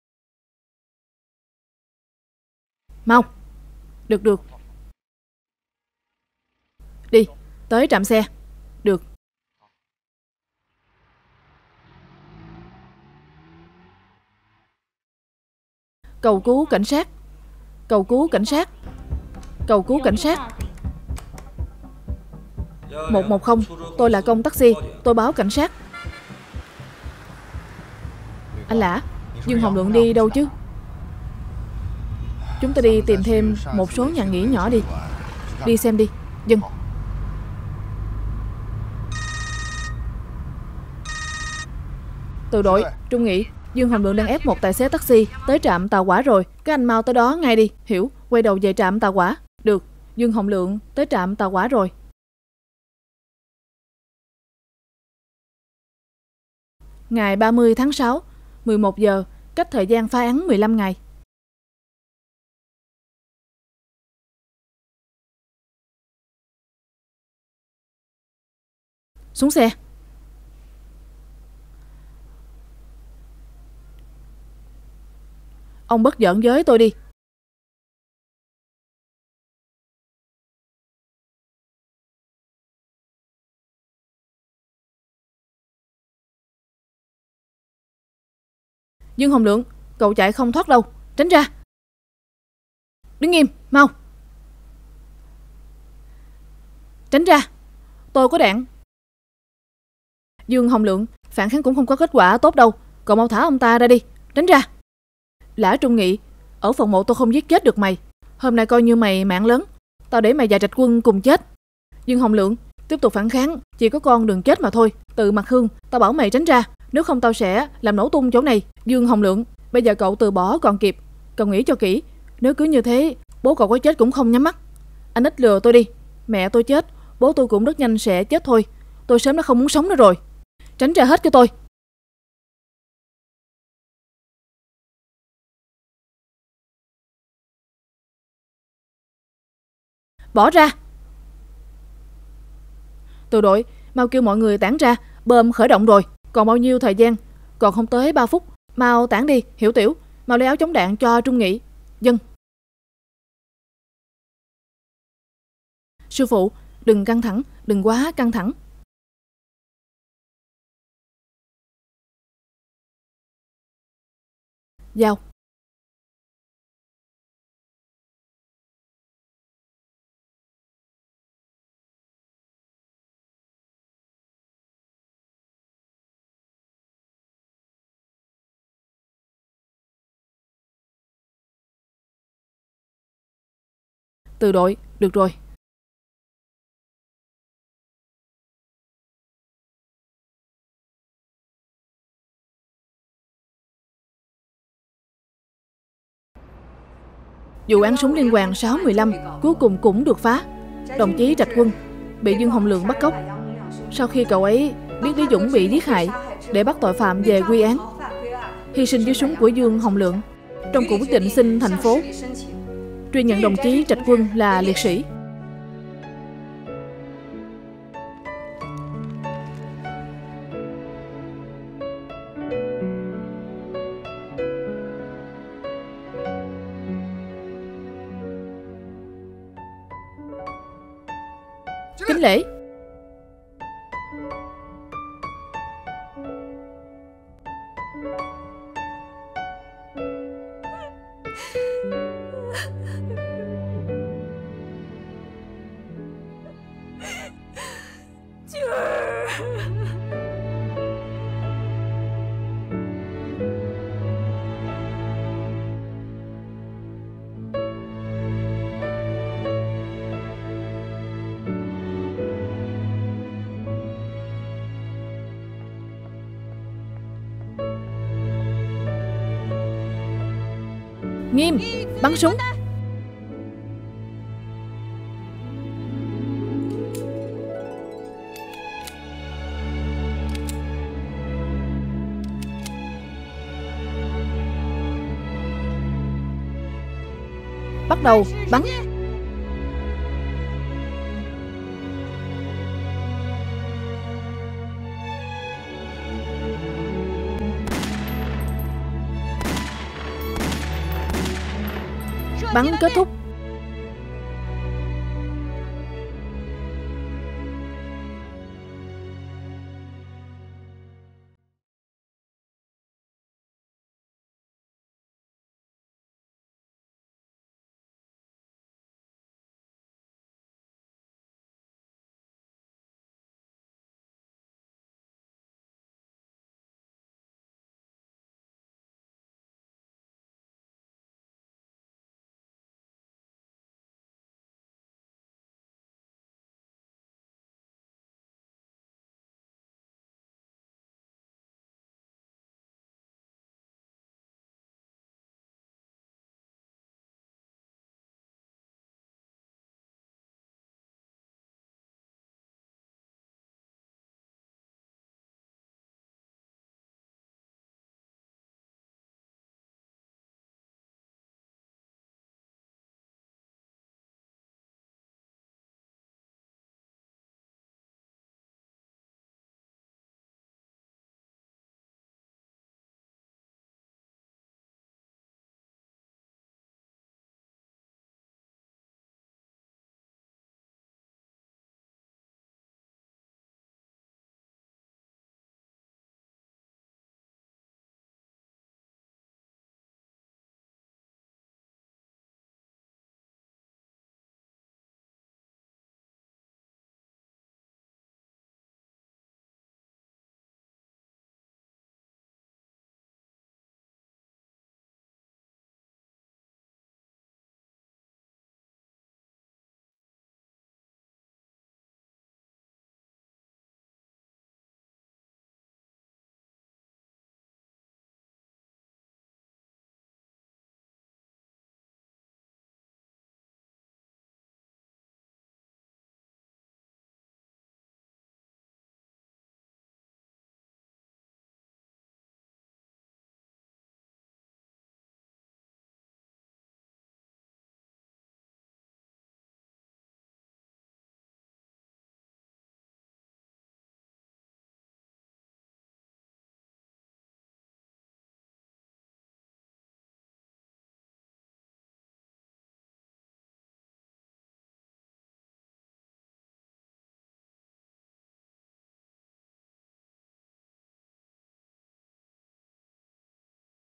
Mau. Được. Đi, tới trạm xe. Được. Cầu cứu cảnh sát. 110, tôi là công taxi, tôi báo cảnh sát. Anh Lã, Dương Hồng Lượng đi đâu chứ? Chúng ta đi tìm thêm một số nhà nghỉ nhỏ đi. Đi xem đi. Dân. Từ đội, Trung Nghị, Dương Hồng Lượng đang ép một tài xế taxi tới trạm Tàu Hỏa rồi. Các anh mau tới đó ngay đi. Hiểu, quay đầu về trạm Tàu Hỏa. Được, Dương Hồng Lượng tới trạm Tàu Hỏa rồi. Ngày 30 tháng 6, 11 giờ, cách thời gian phá án 15 ngày. Xuống xe. Ông bất giỡn với tôi đi. Dương Hồng Lượng, cậu chạy không thoát đâu. Tránh ra. Đứng im, mau. Tránh ra. Tôi có đạn. Dương Hồng Lượng, phản kháng cũng không có kết quả tốt đâu. Cậu mau thả ông ta ra đi. Tránh ra. Lã Trung Nghị, ở phòng 1 tôi không giết chết được mày. Hôm nay coi như mày mạng lớn. Tao để mày và Trạch Quân cùng chết. Dương Hồng Lượng, tiếp tục phản kháng, chỉ có con đường chết mà thôi. Từ Mặt Hương, tao bảo mày tránh ra. Nếu không tao sẽ làm nổ tung chỗ này. Dương Hồng Lượng, bây giờ cậu từ bỏ còn kịp. Cậu nghĩ cho kỹ. Nếu cứ như thế, bố cậu có chết cũng không nhắm mắt. Anh ít lừa tôi đi. Mẹ tôi chết, bố tôi cũng rất nhanh sẽ chết thôi. Tôi sớm đã không muốn sống nữa rồi. Tránh ra hết cho tôi. Bỏ ra. Từ đội, mau kêu mọi người tản ra. Bơm khởi động rồi. Còn bao nhiêu thời gian? Còn không tới 3 phút. Mau tản đi, Hiểu Tiểu. Mau lấy áo chống đạn cho Trung Nghị. Dân. Sư phụ, đừng căng thẳng. Đừng quá căng thẳng. Giao. Từ đội, được rồi. Vụ án súng liên hoàn 615 cuối cùng cũng được phá. Đồng chí Trạch Quân bị Dương Hồng Lượng bắt cóc. Sau khi cậu ấy biết Lý Dũng bị giết hại để bắt tội phạm về quy án, hy sinh dưới súng của Dương Hồng Lượng. Trong cuộc quyết định xin thành phố truy nhận đồng chí Trạch Quân là liệt sĩ. Kính lễ. Nghiêm, bắn súng. Bắt đầu bắn. Bắn kết thúc.